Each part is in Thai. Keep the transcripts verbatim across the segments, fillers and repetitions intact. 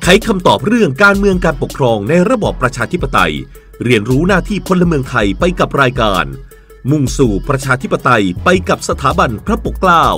ไขคำตอบเรื่องการเมืองการปกครองในระบอบประชาธิปไตยเรียนรู้หน้าที่พลเมืองไทยไปกับรายการมุ่งสู่ประชาธิปไตยไปกับสถาบันพระปกเกล้า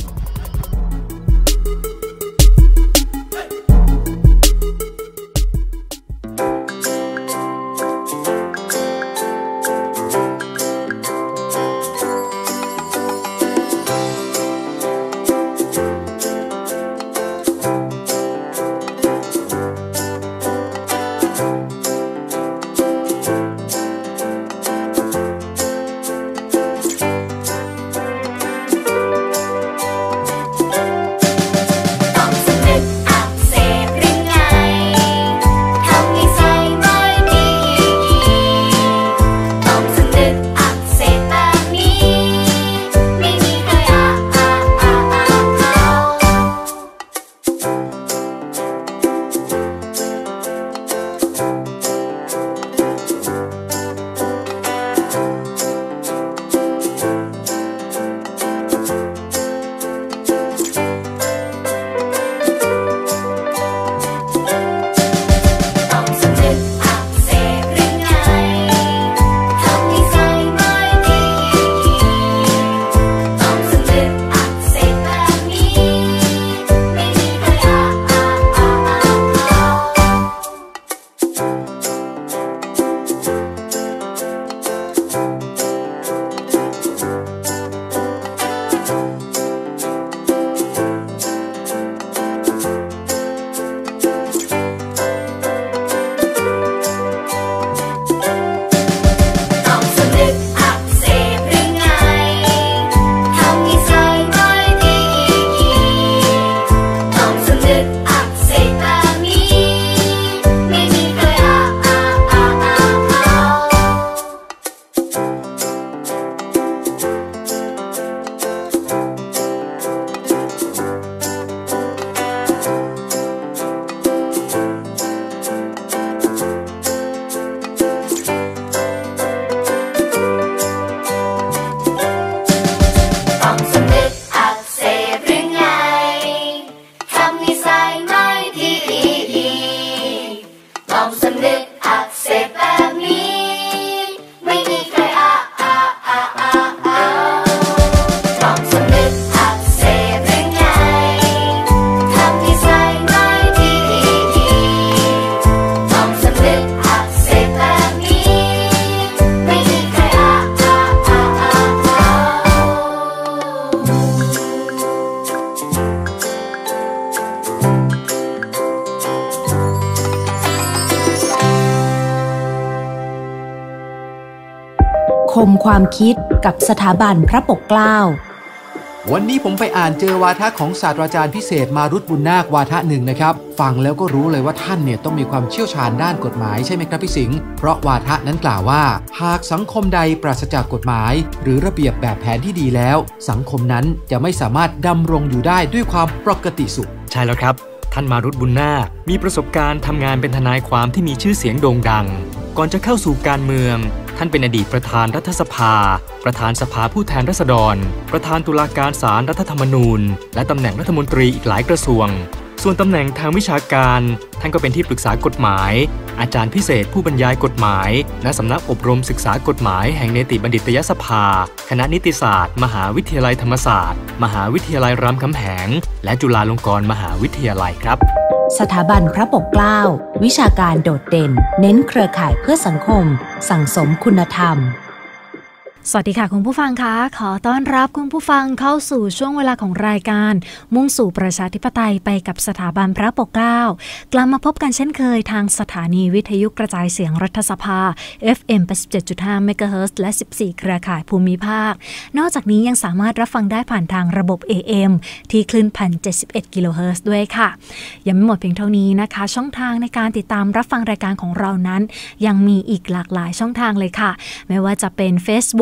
คมความคิดกับสถาบันพระปกเกล้าวันนี้ผมไปอ่านเจอวาทะของศาสตราจารย์พิเศษมารุตบุญนาควาทะหนึ่งนะครับฟังแล้วก็รู้เลยว่าท่านเนี่ยต้องมีความเชี่ยวชาญด้านกฎหมายใช่ไหมครับพี่สิงห์เพราะวาทะนั้นกล่าวว่าหากสังคมใดปราศจากกฎหมายหรือระเบียบแบบแผนที่ดีแล้วสังคมนั้นจะไม่สามารถดำรงอยู่ได้ด้วยความปกติสุขใช่แล้วครับท่านมารุตบุญนาคมีประสบการณ์ทำงานเป็นทนายความที่มีชื่อเสียงโด่งดังก่อนจะเข้าสู่การเมืองท่านเป็นอดีตประธานรัฐสภาประธานสภาผู้แทนราษฎรประธานตุลาการศาลรัฐธรรมนูญและตำแหน่งรัฐมนตรีอีกหลายกระทรวงส่วนตำแหน่งทางวิชาการท่านก็เป็นที่ปรึกษากฎหมายอาจารย์พิเศษผู้บรรยายกฎหมายณสำนักอบรมศึกษากฎหมายแห่งเนติบัณฑิตยสภาคณะนิติศาสตร์มหาวิทยาลัยธรรมศาสตร์มหาวิทยาลัยรามคำแหงและจุฬาลงกรณ์มหาวิทยาลัยครับสถาบันพระปกเกล้าวิชาการโดดเด่นเน้นเครือข่ายเพื่อสังคมสั่งสมคุณธรรมสวัสดีค่ะคุณผู้ฟังคะขอต้อนรับคุณผู้ฟังเข้าสู่ช่วงเวลาของรายการมุ่งสู่ประชาธิปไตยไปกับสถาบันพระปกเกล้ากลับมาพบกันเช่นเคยทางสถานีวิทยุกระจายเสียงรัฐสภา เอฟ เอ็ม แปดสิบเจ็ดจุดห้า เมกะเฮิรตซ์ และสิบสี่เครือข่ายภูมิภาคนอกจากนี้ยังสามารถรับฟังได้ผ่านทางระบบ เอ เอ็ม ที่คลื่น หนึ่งพันเจ็ดสิบเอ็ด กิโลเฮิรตซ์ด้วยค่ะยังไม่หมดเพียงเท่านี้นะคะช่องทางในการติดตามรับฟังรายการของเรานั้นยังมีอีกหลากหลายช่องทางเลยค่ะไม่ว่าจะเป็น Facebook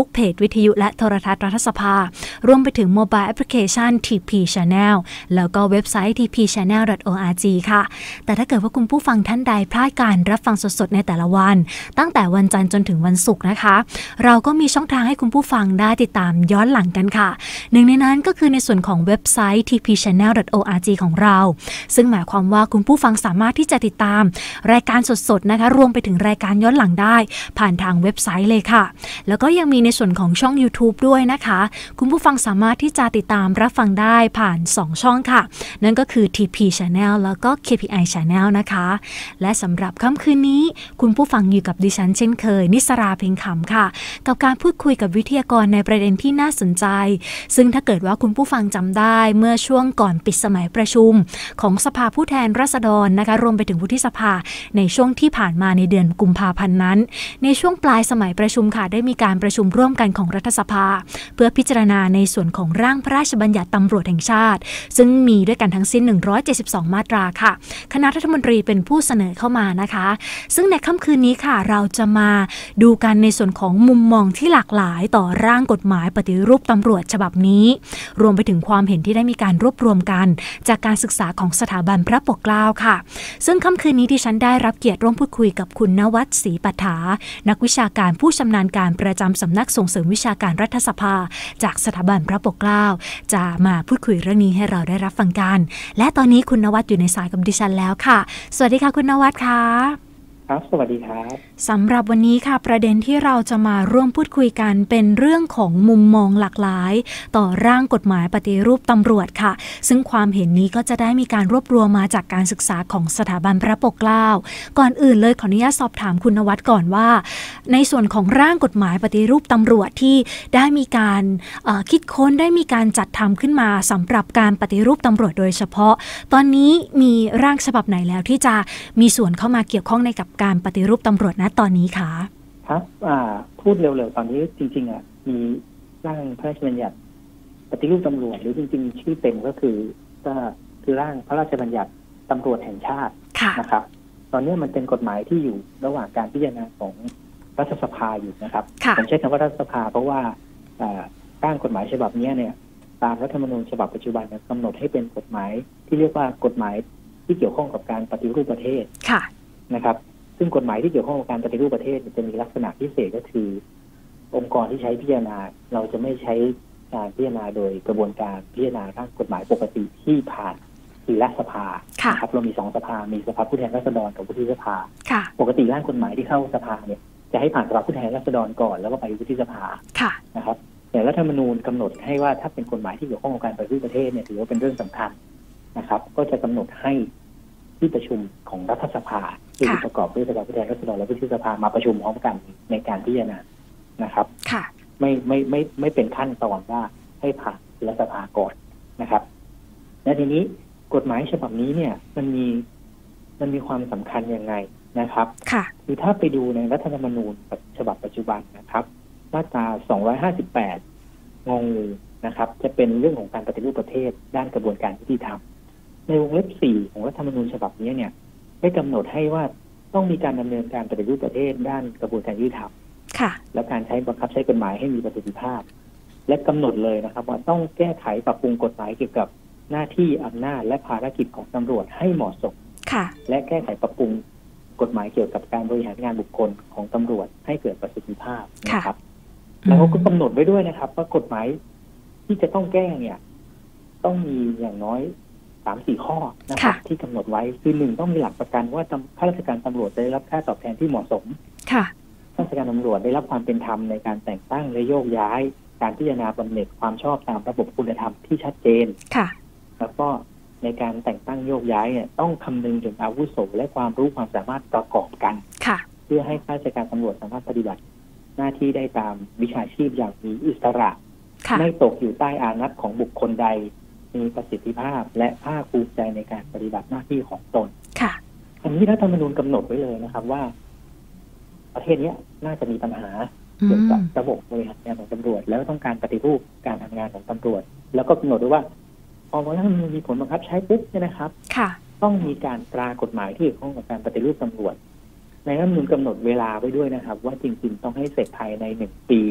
เพจวิทยุและโทรทัศน์รัฐสภารวมไปถึงโมบายแอปพลิเคชัน ที พี Channel แล้วก็เว็บไซต์ ที พี แชนแนล ดอท โอ อาร์ จี ค่ะแต่ถ้าเกิดว่าคุณผู้ฟังท่านใดพลาดการรับฟังสดๆในแต่ละวันตั้งแต่วันจันทร์จนถึงวันศุกร์นะคะเราก็มีช่องทางให้คุณผู้ฟังได้ติดตามย้อนหลังกันค่ะหนึ่งในนั้นก็คือในส่วนของเว็บไซต์ ที พี แชนแนล ดอท โอ อาร์ จี ของเราซึ่งหมายความว่าคุณผู้ฟังสามารถที่จะติดตามรายการสดๆนะคะรวมไปถึงรายการย้อนหลังได้ผ่านทางเว็บไซต์เลยค่ะแล้วก็ยังมีในส่วนของช่อง YouTube ด้วยนะคะคุณผู้ฟังสามารถที่จะติดตามรับฟังได้ผ่านสองช่องค่ะนั่นก็คือ ที พี Channel แล้วก็ เค พี ไอ Channel นะคะและสำหรับค่ำคืนนี้คุณผู้ฟังอยู่กับดิฉันเช่นเคยนิสราเพ็งขำค่ะกับการพูดคุยกับวิทยากรในประเด็นที่น่าสนใจซึ่งถ้าเกิดว่าคุณผู้ฟังจำได้เมื่อช่วงก่อนปิดสมัยประชุมของสภาผู้แทนราษฎรนะคะรวมไปถึงวุฒิสภาในช่วงที่ผ่านมาในเดือนกุมภาพันธ์นั้นในช่วงปลายสมัยประชุมค่ะได้มีการประชุมร่วมกันของรัฐสภาเพื่อพิจารณาในส่วนของร่างพระราชบัญญัติตำรวจแห่งชาติซึ่งมีด้วยกันทั้งสิ้นหนึ่งร้อยเจ็ดสิบสองมาตราค่ะคณะรัฐมนตรีเป็นผู้เสนอเข้ามานะคะซึ่งในค่ำคืนนี้ค่ะเราจะมาดูกันในส่วนของมุมมองที่หลากหลายต่อร่างกฎหมายปฏิรูปตำรวจฉบับนี้รวมไปถึงความเห็นที่ได้มีการรวบรวมกันจากการศึกษาของสถาบันพระปกเกล้าค่ะซึ่งค่ำคืนนี้ดิฉันได้รับเกียรติร่วมพูดคุยกับคุณณวัฒน์ศรีปัฏฐานักวิชาการผู้ชำนาญการประจำสำนักส่งเสริมวิชาการรัฐสภาจากสถาบันพระปกเกล้าจะมาพูดคุยเรื่องนี้ให้เราได้รับฟังกันและตอนนี้คุณณวัฒน์อยู่ในสายกับดิฉันแล้วค่ะสวัสดีค่ะคุณณวัฒน์ค่ะครับสวัสดีครับสำหรับวันนี้ค่ะประเด็นที่เราจะมาร่วมพูดคุยกันเป็นเรื่องของมุมมองหลากหลายต่อร่างกฎหมายปฏิรูปตำรวจค่ะซึ่งความเห็นนี้ก็จะได้มีการรวบรวมมาจากการศึกษาของสถาบันพระปกเกล้าก่อนอื่นเลยขออนุญาตสอบถามคุณณวัฒน์ก่อนว่าในส่วนของร่างกฎหมายปฏิรูปตำรวจที่ได้มีการคิดค้นได้มีการจัดทำขึ้นมาสำหรับการปฏิรูปตำรวจโดยเฉพาะตอนนี้มีร่างฉบับไหนแล้วที่จะมีส่วนเข้ามาเกี่ยวข้องในกับการปฏิรูปตำรวจณตอนนี้คะครับพูดเร็วๆตอนนี้จริงๆอ่ะมีร่างพระราชบัญญัติปฏิรูปตำรวจหรือจริงๆชื่อเต็มก็คือก็คือร่างพระราชบัญญัติตำรวจแห่งชาตินะครับตอนนี้มันเป็นกฎหมายที่อยู่ระหว่างการพิจารณาของรัฐสภาอยู่นะครับผมใช้คำว่ารัฐสภาเพราะว่าร่างกฎหมายฉบับนี้เนี่ยตามรัฐธรรมนูญฉบับปัจจุบันกำหนดให้เป็นกฎหมายที่เรียกว่ากฎหมายที่เกี่ยวข้องกับการปฏิรูปประเทศนะครับซึ่งกฎหมายที่เกี่ยวข้องกับการปฏิรูปประเทศจะมีลักษณะพิเศษก็คือองค์กรที่ใช้พิจารณาเราจะไม่ใช้การพิจารณาโดยกระบวนการพิจารณาร่างกฎหมายปกติที่ผ่านสี่รัฐสภาครับเรามีสองสภามีสภาผู้แทนราษฎรกับวุฒิสภาปกติร่างกฎหมายที่เข้าสภาเนี่ยจะให้ผ่านสภาผู้แทนราษฎรก่อนแล้วก็ไปวุฒิสภานะครับแต่รัฐธรรมนูญกำหนดให้ว่าถ้าเป็นกฎหมายที่เกี่ยวข้องกับการปฏิรูปประเทศเนี่ยถือว่าเป็นเรื่องสำคัญนะครับก็จะกำหนดให้ที่ประชุมของรัฐสภาที่ประกอบด้วยสภาผู้แทนราษฎรและวุฒิสภามาประชุมพร้อมกันในการพิจารณานะครับไม่ไม่ไม่ไม่เป็นขั้นตอนว่าให้ผ่านรัฐสภาก่อนนะครับและทีนี้กฎหมายฉบับนี้เนี่ยมันมีมันมีความสำคัญยังไงนะครับคือถ้าไปดูในรัฐธรรมนูญฉบับปัจจุบันนะครับมาตราสองร้อยห้าสิบแปดงงงูนะครับจะเป็นเรื่องของการปฏิรูปประเทศด้านกระบวนการยุติธรรมในวงเล็บสี่ของรัฐธรรมนูญฉบับนี้เนี่ยได้กำหนดให้ว่าต้องมีการดำเนินการปฏิรูปประเทศด้านกระบวนการยุติธรรมและการใช้บังคับใช้กฎหมายให้มีประสิทธิภาพและกำหนดเลยนะครับว่าต้องแก้ไขปรับปรุงกฎหมายเกี่ยวกับหน้าที่อำนาจและภารกิจของตำรวจให้เหมาะสมและแก้ไขปรับปรุงกฎหมายเกี่ยวกับการบริหารงานบุคคลของตำรวจให้เกิดประสิทธิภาพนะครับแล้วก็กำหนดไว้ด้วยนะครับว่ากฎหมายที่จะต้องแก้เนี่ยต้องมีอย่างน้อยสามสี่ข้อนะครับที่กำหนดไว้คือหนึ่งต้องมีหลักประกันว่าข้าราชการตำรวจได้รับค่าตอบแทนที่เหมาะสมข้าราชการตำรวจได้รับความเป็นธรรมในการแต่งตั้งและโยกย้ายการพิจารณาบำเหน็จความชอบตามระบบคุณธรรมที่ชัดเจนแล้วก็ในการแต่งตั้งโยกย้ายเนี่ยต้องคำนึงถึงอาวุโสและความรู้ความสามารถประกอบกันเพื่อให้ข้าราชการตำรวจสามารถปฏิบัติหน้าที่ได้ตามวิชาชีพอย่างมีอิสระไม่ตกอยู่ใต้อานัตของบุคคลใดมีประสิทธิภาพและภาคภูมิใจในการปฏิบัติหน้าที่ของตนอันนี้รัฐธรรมนูญกำหนดไว้เลยนะครับว่าประเทศนี้น่าจะมีปัญหาเกี่ยวกับระบบบริหารงานของตำรวจแล้วต้องการปฏิรูปการทำงานของตำรวจแล้วก็กำหนดด้วยว่าพอรัฐธรรมนูญมีผลบังคับใช้ปุ๊บเนี่ยนะครับต้องมีการตรากฎหมายที่เกี่ยวข้องกับการปฏิรูปตำรวจในรัฐธรรมนูญกำหนดเวลาไว้ด้วยนะครับว่าจริงๆต้องให้เสร็จภายในหนึ่งปี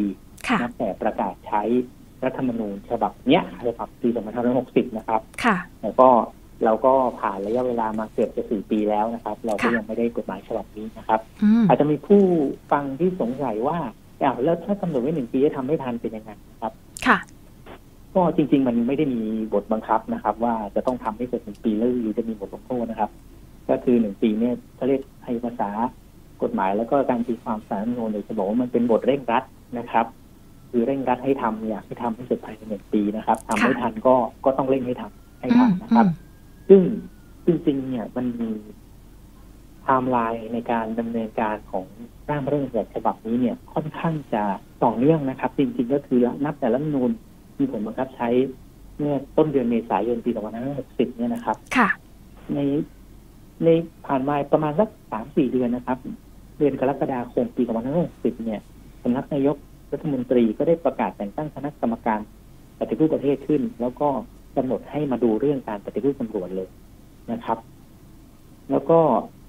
นับแต่ประกาศใช้รัฐธรรมนูญฉบับเนี้ยฉบับปีสองพันห้าร้อยหกสิบนะครับแล้วก็เราก็ผ่านระยะเวลามาเกือบจะสี่ปีแล้วนะครับเราก็ยังไม่ได้กฎหมายฉบับนี้นะครับอาจจะมีผู้ฟังที่สงสัยว่าอ้าวแล้วถ้ากำหนดไว้หนึ่งปีจะทำไม่ทันเป็นยังไงนะครับค่ะก็จริงๆมันไม่ได้มีบทบังคับนะครับว่าจะต้องทำให้เสร็จหนึ่งปีแล้วหรือจะมีบทลงโทษนะครับก็คือหนึ่งปีเนี่ยเขาเรียกให้ภาษากฎหมายแล้วก็การตีความสารรัฐธรรมนูญเลยจะบอกว่ามันเป็นบทเร่งรัดนะครับคือเร่งรัดให้ทำอยากให้ทำให้เสร็จภายในหนึ่งปีนะครับทำไม่ทันก็ก็ต้องเร่งให้ทำให้ทำนะครับซึ่งจริงๆเนี่ยมันมีไทม์ไลน์ในการดำเนินการของร่างพระราชบัญญัติฉบับนี้เนี่ยค่อนข้างจะต่อเนื่องนะครับจริงๆก็คือนับแต่รัฐธรรมนูญมีผลบังคับใช้เมื่อต้นเดือนเมษายนปีสองพันห้าร้อยหกสิบเนี่ยนะครับในในผ่านมาประมาณสักสามสี่เดือนนะครับเดือนกรกฎาคมปีสองพันห้าร้อยหกสิบเนี่ยสำนักนายกรัฐมนตรีก็ได้ประกาศแต่งตั้งคณะกรรมการปฏิรูปประเทศขึ้นแล้วก็กำหนดให้มาดูเรื่องการปฏิรูปตำรวจเลยนะครับแล้วก็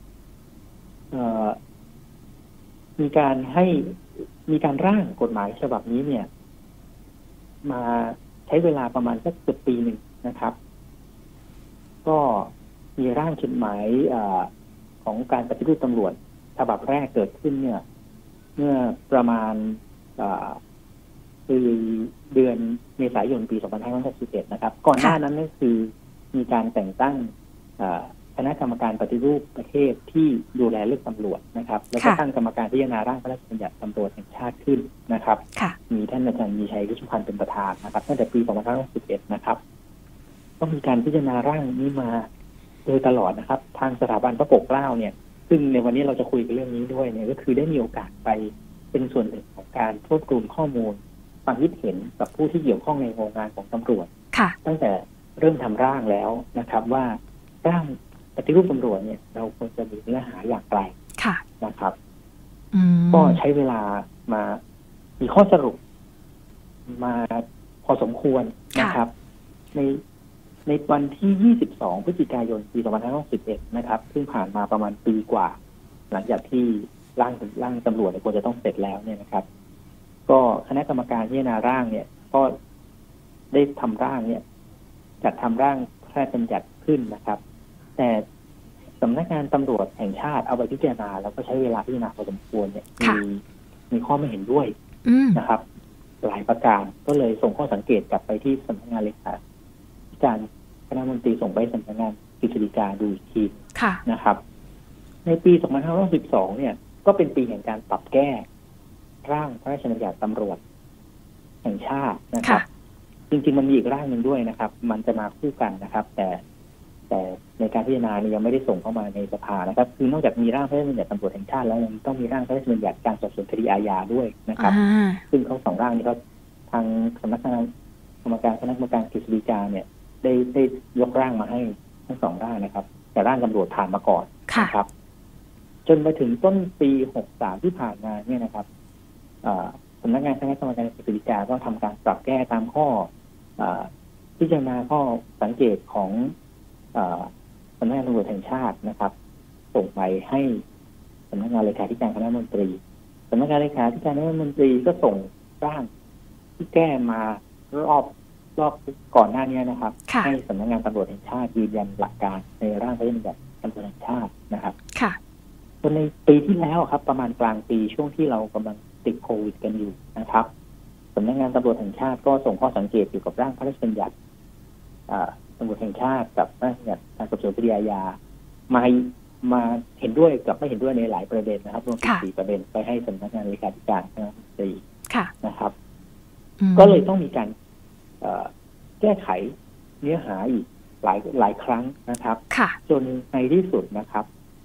มีการให้มีการร่างกฎหมายฉบับนี้เนี่ยมาใช้เวลาประมาณสักเกือบปีหนึ่งนะครับก็มีร่างกฎหมายของการปฏิรูปตำรวจฉบับแรกเกิดขึ้นเนี่ยเมื่อประมาณคือเดือนเมษายนปีสองพันห้าร้อยหกสิบเอ็ดนะครับก่อนหน้านั้นก็คือมีการแต่งตั้งคณะกรรมการปฏิรูปประเทศที่ดูแลเรื่องตำรวจนะครับแล้วก็ตั้งกรรมการพิจารณาร่างพระราชบัญญัติตำรวจแห่งชาติขึ้นนะครับมีท่านอาจารย์มีชัยฤชุพันธ์เป็นประธานนะครับตั้งแต่ปีสองพันห้าร้อยหกสิบเอ็ดนะครับก็มีการพิจารณาร่างนี้มาโดยตลอดนะครับทางสถาบันพระปกเกล้าเนี่ยซึ่งในวันนี้เราจะคุยกันเรื่องนี้ด้วยเนี่ยก็คือได้มีโอกาสไปเป็นส่วนหนึ่งของการรวบรวมข้อมูลความคิดเห็นกับผู้ที่เกี่ยวข้องในวงงานของตำรวจตั้งแต่เริ่มทำร่างแล้วนะครับว่าร่างปฏิรูปตำรวจเนี่ยเราควรจะมีเนื้อหาอย่างไรนะครับก็ใช้เวลามามีข้อสรุปมาพอสมควรนะครับในในวันที่ยี่สิบสองพฤศจิกายนปีสองพันห้าร้อยหกสิบเอ็ดนะครับซึ่งผ่านมาประมาณปีกว่าหลังจากที่ร่างร่างตำรวจควรจะต้องเสร็จแล้วเนี่ยนะครับก็คณะกรรมการพิจารณาร่างเนี่ยก็ได้ทำร่างเนี่ยจัดทำร่างพระราชบัญญัติขึ้นนะครับแต่สำนักงานตำรวจแห่งชาติเอาไปพิจารณาแล้วก็ใช้เวลาพิจารณาพอสมควรเนี่ยมีมีข้อไม่เห็นด้วยนะครับหลายประการก็เลยส่งข้อสังเกตกลับไปที่สำนักงานเลขาธิการคณะมนตรีส่งไปสำนักงานกฤษฎีกาดูอีกทีนะครับในปีสองพันห้าร้อยสิบสองเนี่ยก็เป็นปีแห่งการปรับแก้ร่างพระราชบัญญัติตำรวจแห่งชาตินะครับจริงๆมันมีอีกร่างหนึ่งด้วยนะครับมันจะมาคู่กันนะครับแต่แต่ในการพิจารณาเนี่ยยังไม่ได้ส่งเข้ามาในสภานะครับคือนอกจากมีร่างพระราชบัญญัติตำรวจแห่งชาติแล้วยังต้องมีร่างพระราชบัญญัติการสอบสวนคดีอาญาด้วยนะครับซึ่งทั้งสองร่างนี้ก็ทางสำนักงานกรรมการคณะกรรมการกฤษฎีกาเนี่ยได้ได้ยกร่างมาให้ทั้งสองร่างนะครับแต่ร่างตำรวจผ่านมาก่อนนะครับจนมาถึงต้นปีหกสามที่ผ่านมาเนี่ยนะครับสำนักงานคณะกรรมการกฤษฎีกาก็ทำการปรับแก้ตามข้อพิจารณาข้อสังเกตของสำนักงานตำรวจแห่งชาตินะครับส่งไปให้สำนักงานเลขาธิการคณะรัฐมนตรีสำนักงานเลขาธิการคณะรัฐมนตรีก็ส่งร่างที่แก้มารอบรอบก่อนหน้านี้นะครับให้สำนักงานตำรวจแห่งชาติยืนยันหลักการในร่างพระราชบัญญัติตำรวจแห่งชาตินะครับจนในปีที่แล้วครับประมาณกลางปีช่วงที่เรากำลังติดโควิดกันอยู่นะครับสำนักงานตำรวจแห่งชาติก็ส่งข้อสังเกตเกี่ยวกับร่างพระราชบัญญัติตำรวจแห่งชาติกับพระราชบัญญัติการสอบสวนคดีอาญามามาเห็นด้วยกับไม่เห็นด้วยในหลายประเด็นนะครับรวมถึงสี่ประเด็นไปให้สำนักงานเลขาธิการคณะรัฐมนตรีนะครับก็เลยต้องมีการแก้ไขเนื้อหาอีกหลายหลายครั้งนะครับจนในที่สุดนะครับ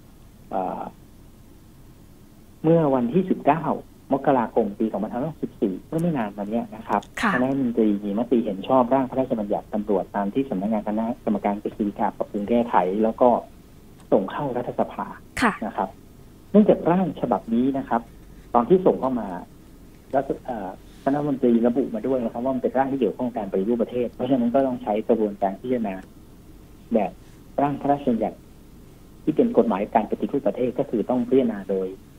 เมื่อวันที่สิบเก้ามกราคมปีสองพันห้าร้อยสิบสี่เมื่อไม่นานมานี้นะครับคณะรัฐมนตรีมีมติเห็นชอบร่างพระราชบัญญัติตำรวจตามที่สำนักงานคณะกรรมการกฤษฎีกาปรับปรุงแก้ไขแล้วก็ส่งเข้ารัฐสภานะครับเนื่องจากร่างฉบับนี้นะครับตอนที่ส่งเข้ามาแล้วคณะรัฐมนตรีระบุมาด้วยนะครับว่ามันเป็นร่างที่เกี่ยวข้องกับการปฏิรูปประเทศเพราะฉะนั้นก็ต้องใช้กระบวนการพิจารณาแบบร่างพระราชบัญญัติที่เป็นกฎหมายการปฏิรูปประเทศก็คือต้องพิจารณาโดยส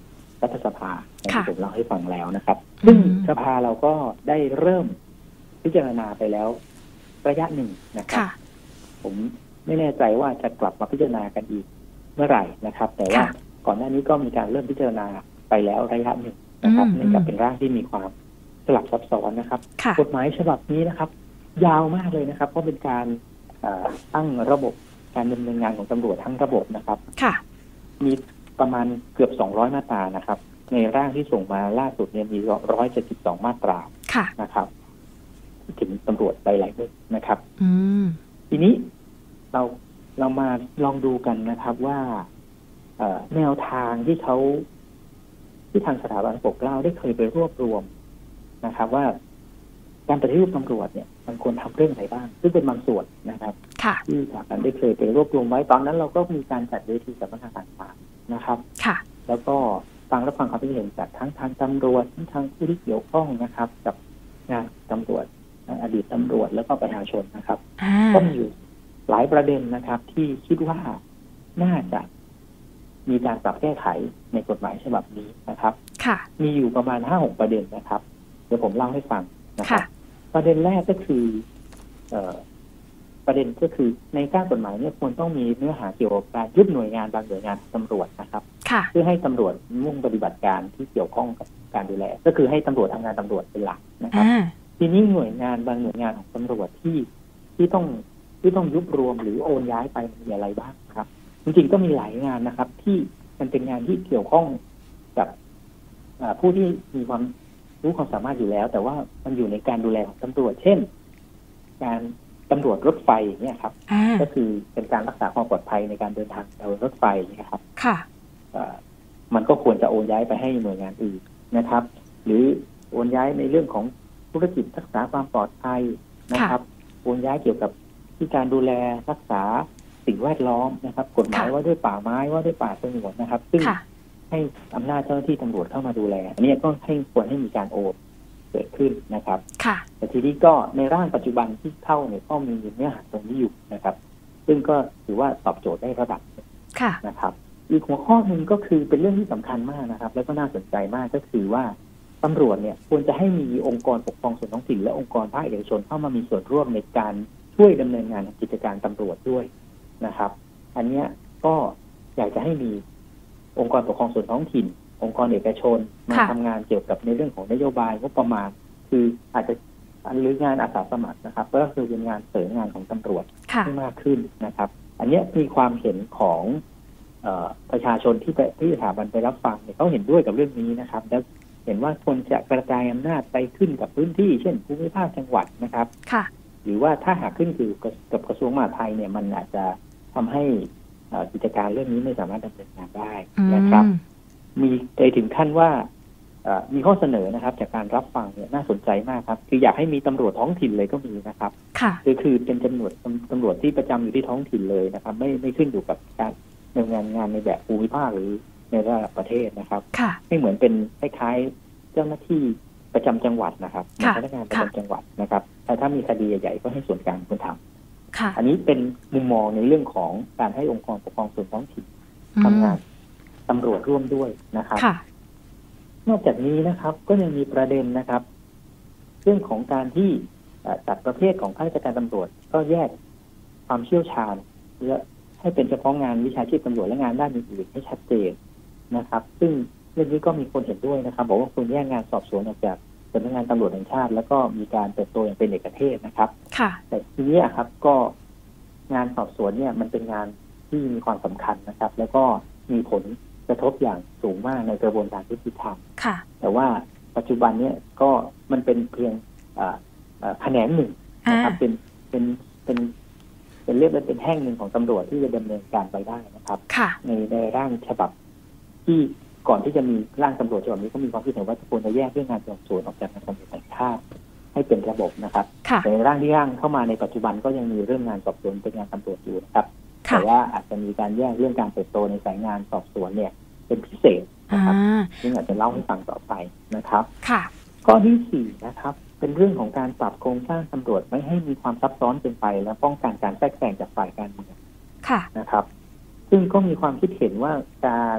รัฐสภาอย่างที่ผมเล่าให้ฟังแล้วนะครับซึ่งสภาเราก็ได้เริ่มพิจารณาไปแล้วระยะหนึ่งนะครับผมไม่แน่ใจว่าจะกลับมาพิจารณากันอีกเมื่อไหร่นะครับแต่ว่าก่อนหน้านี้ก็มีการเริ่มพิจารณาไปแล้วระยะหนึ่งนะครับเนื่องจากเป็นร่างที่มีความสลับซับซ้อนนะครับกฎหมายฉบับนี้นะครับยาวมากเลยนะครับเพราะเป็นการตั้งระบบการดำเนินงานของตำรวจทั้งระบบนะครับมีประมาณเกือบสองร้อยมาตรานะครับในร่างที่ส่งมาล่าสุดเนี่ยมีหนึ่งร้อยเจ็ดสิบสองมาตรานะครับถึงตำรวจไปหลายเรื่องนะครับทีนี้เราเรามาลองดูกันนะครับว่าแนวทางที่เขาที่ทางสถาบันปกเกล้าได้เคยไปรวบรวมนะครับว่าการปฏิรูปตำรวจเนี่ยมันควรทำเรื่องไหนบ้างซึ่งเป็นบางส่วนนะครับที่สถาบันได้เคยไปรวบรวมไว้ตอนนั้นเราก็มีการจัดเวทีสัมมนาต่างๆนะครับแล้วก็ฟังรับฟังความคิดเห็นจากทั้งทางตำรวจทั้งทางผู้ที่เกี่ยวข้องนะครับกับงานตำรวจอดีตตำรวจแล้วก็ประชาชนนะครับก็มีอยู่หลายประเด็นนะครับที่คิดว่าน่าจะมีการปรับแก้ไขในกฎหมายฉบับนี้นะครับมีอยู่ประมาณห้าหกประเด็นนะครับเดี๋ยวผมเล่าให้ฟังนะครับประเด็นแรกก็คือเอ่อประเด็นก็คือในก้ากฎหมายเนี่ยควรต้องมีเนื้อหาเกี่ยวกับการยุบหน่วยงานบางหน่วยงานตำรวจนะครับเพื่อให้ตำรวจมุ่งปฏิบัติการที่เกี่ยวข้องกับการดูแลก็คือให้ตำรวจทำงานตำรวจเป็นหลักนะครับทีนี้หน่วยงานบางหน่วยงานของตำรวจที่ที่ต้องที่ต้องยุบรวมหรือโอนย้ายไปมีอะไรบ้างครับจริงๆก็มีหลายงานนะครับที่มันเป็นงานที่เกี่ยวข้องกับผู้ที่มีความรู้ความสามารถอยู่แล้วแต่ว่ามันอยู่ในการดูแลของตำรวจเช่นการตำรวจรถไฟเนี่ยครับก็คือเป็นการรักษาความปลอดภัยในการเดินทางบนรถไฟนะครับค่ะมันก็ควรจะโอนย้ายไปให้หน่วยงานอื่นนะครับหรือโอนย้ายในเรื่องของธุรกิจรักษาความปลอดภัยนะครับโอนย้ายเกี่ยวกับที่การดูแลรักษาสิ่งแวดล้อมนะครับกฎหมายว่าด้วยป่าไม้ว่าด้วยป่าสงวนนะครับซึ่งให้อำนาจเจ้าหน้าที่ตำรวจเข้ามาดูแลอันนี้ก็ให้ควรให้มีการโอนเกิดขึ้นนะครับแต่ทีนี้ก็ในร่างปัจจุบันที่เข้าเนี่ยก็มีเนื้อหาตรงนี้อยู่นะครับซึ่งก็ถือว่าตอบโจทย์ได้ระดับนะครับอีกหัวข้อหนึ่งก็คือเป็นเรื่องที่สำคัญมากนะครับแล้วก็น่าสนใจมากก็คือว่าตำรวจเนี่ยควรจะให้มีองค์กรปกครองส่วนท้องถิ่นและองค์กรภาคเอกชนเข้ามามีส่วนร่วมในการช่วยดำเนินงานกิจการตำรวจด้วยนะครับอันนี้ก็อยากจะให้มีองค์กรปกครองส่วนท้องถิ่นองค์กรเอกชนมาทำงานเกี่ยวกับในเรื่องของนโยบายงบประมาณคืออาจจะหรืองานอาสาสมัครนะครับก็คือเป็นงานเสริมงานของตำรวจที่มากขึ้นนะครับอันนี้มีความเห็นของเอ่อประชาชนที่ไปที่สถาบันไปรับฟังเนี่ยเขาเห็นด้วยกับเรื่องนี้นะครับแล้วเห็นว่าควรจะกระจายอำนาจไปขึ้นกับพื้นที่เช่นภูมิภาคจังหวัดนะครับหรือว่าถ้าหากขึ้นอยู่กับกระทรวงมหาดไทยเนี่ยมันอาจจะทำให้กิจการเรื่องนี้ไม่สามารถดำเนินงานได้นะครับมีไปถึงขั้นว่ามีข้อเสนอนะครับจากการรับฟังเนี่ยน่าสนใจมากครับคืออยากให้มีตำรวจท้องถิ่นเลยก็มีนะครับคือคือเป็นตำรวจตำรวจที่ประจำอยู่ที่ท้องถิ่นเลยนะครับไม่ไม่ขึ้นอยู่กับการดำเนินงานในแบบภูมิภาคหรือในระดับประเทศนะครับไม่เหมือนเป็นคล้ายๆเจ้าหน้าที่ประจำจังหวัดนะครับพนักงานประจำจังหวัดนะครับแต่ถ้ามีคดีใหญ่ๆก็ให้ส่วนกลางเป็นทำอันนี้เป็นมุมมองในเรื่องของการให้องค์กรปกครองส่วนท้องถิ่นทำงานตำรวจร่วมด้วยนะครับนอกจากนี้นะครับก็ยังมีประเด็นนะครับเรื่องของการที่จัดประเภทของข้าราชการตำรวจก็แยกความเชี่ยวชาญและให้เป็นเฉพาะงานวิชาชีพตำรวจและงานด้านอื่นๆให้ชัดเจนนะครับซึ่งเรื่องนี้ก็มีคนเห็นด้วยนะครับบอกว่าควรแยกงานสอบสวนออกจากสำนักงานตำรวจแห่งชาติแล้วก็มีการเติบโตอย่างเป็นเอกเทศนะครับแต่ทีนี้ครับก็งานสอบสวนเนี่ยมันเป็นงานที่มีความสำคัญนะครับแล้วก็มีผลกระทบอย่างสูงมากในกระบวนการยุติธรรมแต่ว่าปัจจุบันเนี่ยก็มันเป็นเพียงแขนงหนึ่งนะครับเป็นเป็นเป็นเป็นเรียกว่าเป็นแห่งหนึ่งของตำรวจที่จะดำเนินการไปได้นะครับในในร่างฉบับที่ก่อนที่จะมีร่างตำรวจฉบับนี้ก็มีความคิดเห็นว่าควรจะแยกเรื่องงานสอบสวนออกจากงานตำรวจแห่งชาติให้เป็นระบบนะครับในร่างที่ร่างเข้ามาในปัจจุบันก็ยังมีเรื่องงานสอบสวนเป็นงานตำรวจอยู่นะครับแต่ว่าอาจจะมีการแยกเรื่องการเติบโตในสายงานสอบสวนเนี่ยเป็นพิเศษนะครับซึ่งอาจจะเล่าให้ฟังต่อไปนะครับข้อที่สี่นะครับเป็นเรื่องของการปรับโครงสร้างตำรวจไม่ให้มีความซับซ้อนเกินไปและป้องกันการแทรกแซงจากฝ่ายการเมืองนะครับซึ่งก็มีความคิดเห็นว่าการ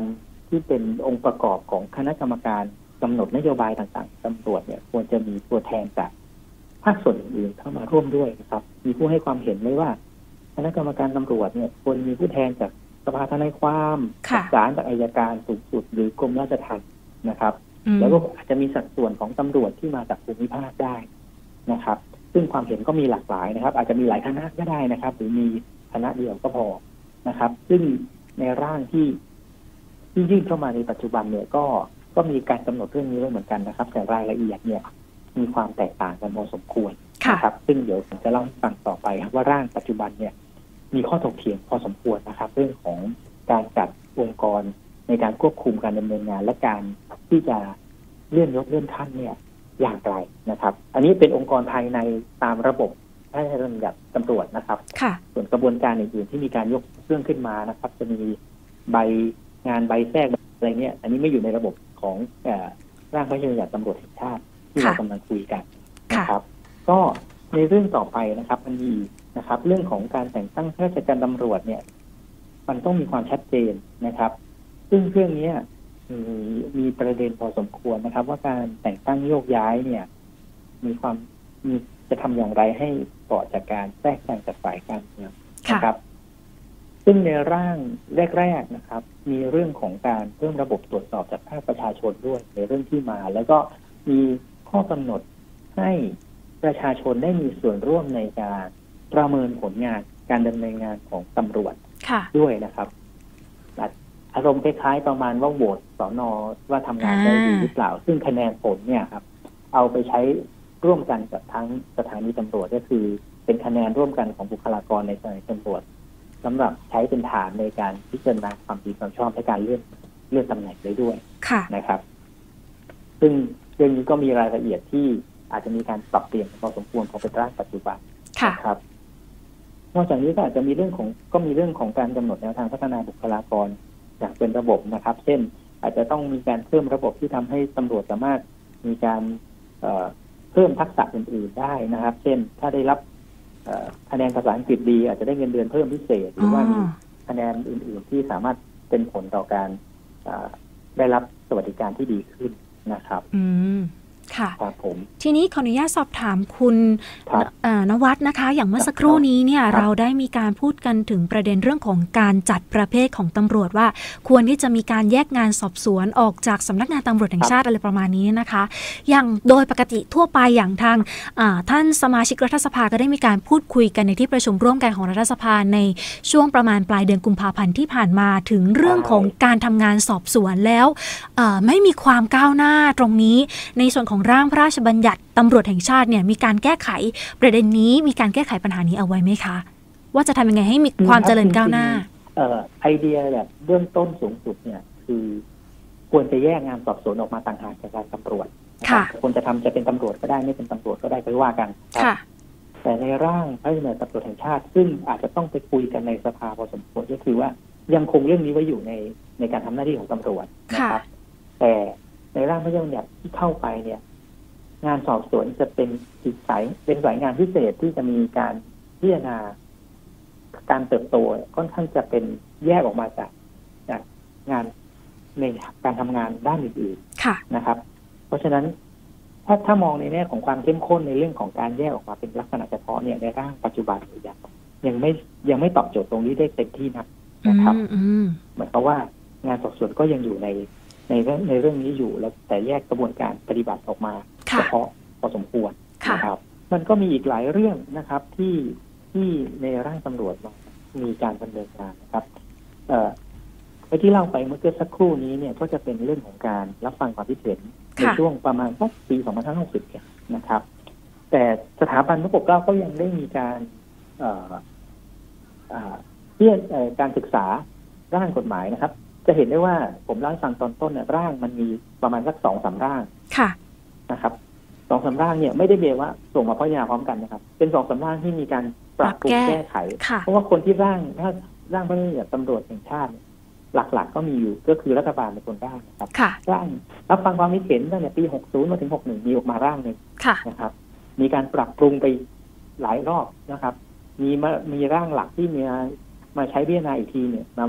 ที่เป็นองค์ประกอบของคณะกรรมการกำหนดนโยบายต่างๆตำรวจเนี่ยควรจะมีตัวแทนจากภาคส่วนอื่นเข้ามาร่วมด้วยนะครับมีผู้ให้ความเห็นไว้ว่าคณะกรรมการตำรวจเนี่ยควรมีผู้แทนจากสภาทนายความจากศาลจากอัยการสูงสุดหรือกรมราชทัณฑ์นะครับแล้วก็อาจจะมีสัดส่วนของตำรวจที่มาจากภูมิภาคได้นะครับซึ่งความเห็นก็มีหลากหลายนะครับอาจจะมีหลายคณะก็ได้นะครับหรือมีคณะเดียวก็พอนะครับซึ่งในร่างที่ที่ยื่นเข้ามาในปัจจุบันเนี่ยก็ก็มีการกำหนดเรื่องนี้ไว้เหมือนกันนะครับแต่รายละเอียดเนี่ยมีความแตกต่างกันพอสมควรนะครับซึ่งเดี๋ยวผมจะเล่าให้ฟังต่อไปครับว่าร่างปัจจุบันเนี่ยมีข้อถกเถียงพอสมควรนะครับเรื่องของการจัดองค์กรในการควบคุมการดำเนินงานและการที่จะเลื่อนยศเลื่อนขั้นเนี่ยอย่างไรนะครับอันนี้เป็นองค์กรภายในตามระบบพระราชบัญญัติตำรวจนะครับส่วนกระบวนการอื่นๆที่มีการยกเรื่องขึ้นมานะครับจะมีใบงานใบแทรกอะไรเนี่ยอันนี้ไม่อยู่ในระบบของเอ่อร่างพระราชบัญญัติตำรวจแห่งชาติที่เรากำลังคุยกันนะครับก็ในเรื่องต่อไปนะครับมันมีนะครับเรื่องของการแต่งตั้งข้าราชการตำรวจเนี่ยมันต้องมีความชัดเจนนะครับซึ่งเรื่องนี้มีมีประเด็นพอสมควรนะครับว่าการแต่งตั้งโยกย้ายเนี่ยมีความมีจะทำอย่างไรให้ปลอดจากการแทรกแซงจากฝ่ายการเมืองนะครับซึ่งในร่างแรกๆนะครับมีเรื่องของการเพิ่มระบบตรวจสอบจากภาคประชาชนด้วยในเรื่องที่มาแล้วก็มีข้อกำหนดให้ประชาชนได้มีส่วนร่วมในการประเมินผลงานการดำเนินงานของตำรวจด้วยนะครับอารมณ์คล้ายๆประมาณว่าโหวตสน.ว่าทำงานได้ดีหรือเปล่าซึ่งคะแนนผลเนี่ยครับเอาไปใช้ร่วมกันกับทั้งสถานีตำรวจก็คือเป็นคะแนนร่วมกันของบุคลากรในสถานีตำรวจสำหรับใช้เป็นฐานในการพิจารณาความดีความชอบและการเลื่อนเลื่อนตำแหน่งได้ด้วยนะครับซึ่งเรื่องนี้ก็มีรายละเอียดที่อาจจะมีการปรับเปลี่ยนพอสมควรพอเป็นร่างปัจจุบันนะครับนอกจากนี้ก็อาจจะมีเรื่องของก็มีเรื่องของการกำหนดแนวทางพัฒนาบุคลากรอย่างเป็นระบบนะครับเช่นอาจจะต้องมีการเพิ่มระบบที่ทำให้ตำรวจสามารถมีการเอ่อเพิ่มทักษะอื่นๆได้นะครับเช่นถ้าได้รับคะแนนภาษาอังกฤษดีอาจจะได้เงินเดือนเพิ่มพิเศษหรือว่ามีคะแนนอื่นๆที่สามารถเป็นผลต่อการได้รับสวัสดิการที่ดีขึ้นนะครับอืมค่ะครับผมทีนี้ขออนุญาตสอบถามคุณณวัฒน์นะคะอย่างเมื่อสักครู่นี้เนี่ยเราได้มีการพูดกันถึงประเด็นเรื่องของการจัดประเภทของตำรวจว่าควรที่จะมีการแยกงานสอบสวนออกจากสำนักงานตำรวจแห่งชาติอะไรประมาณนี้นะคะอย่างโดยปกติทั่วไปอย่างทางท่านสมาชิกรัฐสภาก็ได้มีการพูดคุยกันในที่ประชุมร่วมกันของรัฐสภาในช่วงประมาณปลายเดือนกุมภาพันธ์ที่ผ่านมาถึงเรื่องของการทำงานสอบสวนแล้วไม่มีความก้าวหน้าตรงนี้ในส่วนของร่างพระราชบัญญัติตำรวจแห่งชาติเนี่ยมีการแก้ไขประเด็นนี้มีการแก้ไขปัญหานี้เอาไว้ไหมคะว่าจะทำยังไงให้มีความเจริญก้าวหน้าเอ่อไอเดียแบบเบื้องต้นสูงสุดเนี่ยคือควรจะแยกงานสอบสวนออกมาต่างหากจากการตำรวจค่ะคนจะทำจะเป็นตำรวจก็ได้ไม่เป็นตำรวจก็ได้ไปว่ากันค่ะแต่ในร่างพระราชบัญญัติตำรวจแห่งชาติซึ่งอาจจะต้องไปคุยกันในสภาพอสมควรก็คือว่ายังคงเรื่องนี้ไว้อยู่ในในการทำหน้าที่ของตำรวจนะครับแต่ในร่างพระราชบัญญัติที่เข้าไปเนี่ยงานสอบสวนจะเป็นอีกสายเป็นสายงานพิเศษที่จะมีการพิจารณาการเติบโตค่อนข้างจะเป็นแยกออกมาจากจากงานในการทำงานด้านอื่นๆนะครับเพราะฉะนั้นถ้าถ้ามองในแง่ของความเข้มข้นในเรื่องของการแยกออกมาเป็นลักษณะเฉพาะเนี่ยในร่างปัจจุบันยังยังไม่ยังไม่ตอบโจทย์ตรงนี้ได้เต็มที่นักนะครับหมายความว่างานสอบสวนก็ยังอยู่ในในเรื่องในเรื่องนี้อยู่แล้วแต่แยกกระบวนการปฏิบัติออกมาเฉพาะพอสมควรนะครับมันก็มีอีกหลายเรื่องนะครับที่ที่ในร่างตำรวจมีการดำเนินการนะครับเอ่อไปที่เล่าไปเมื่อสักครู่นี้เนี่ยก็จะเป็นเรื่องของการรับฟังความคิดเห็นในช่วงประมาณสักปีสองพันห้าร้อยหกสิบนะครับแต่สถาบันพระปกเกล้าก็ยังได้มีการเอ่อเอ่อเรื่องการศึกษาร่างกฎหมายนะครับจะเห็นได้ว่าผมเล่าให้ฟังตอนต้นเนี่ยร่างมันมีประมาณสักสองสามร่างนะครับสองสามร่างเนี่ยไม่ได้เบว่าส่งมาพิจารณาพร้อมกันนะครับเป็นสองสามร่างที่มีการปรับปรุงแก้ไขเพราะว่าคนที่ร่างถ้าร่างพระราชบัญญัติตำรวจแห่งชาติหลักๆก็มีอยู่ก็คือรัฐบาลเป็นคนร่างนะครับร่างรับฟังความคิดเห็นตั้งแต่ปีหกสิบมาถึงหกสิบเอ็ดมีออกมาร่างนึงนะครับมีการปรับปรุงไปหลายรอบนะครับมีมามีร่างหลักที่มีมาใช้พิจารณาอีกทีเนี่ยประมาณป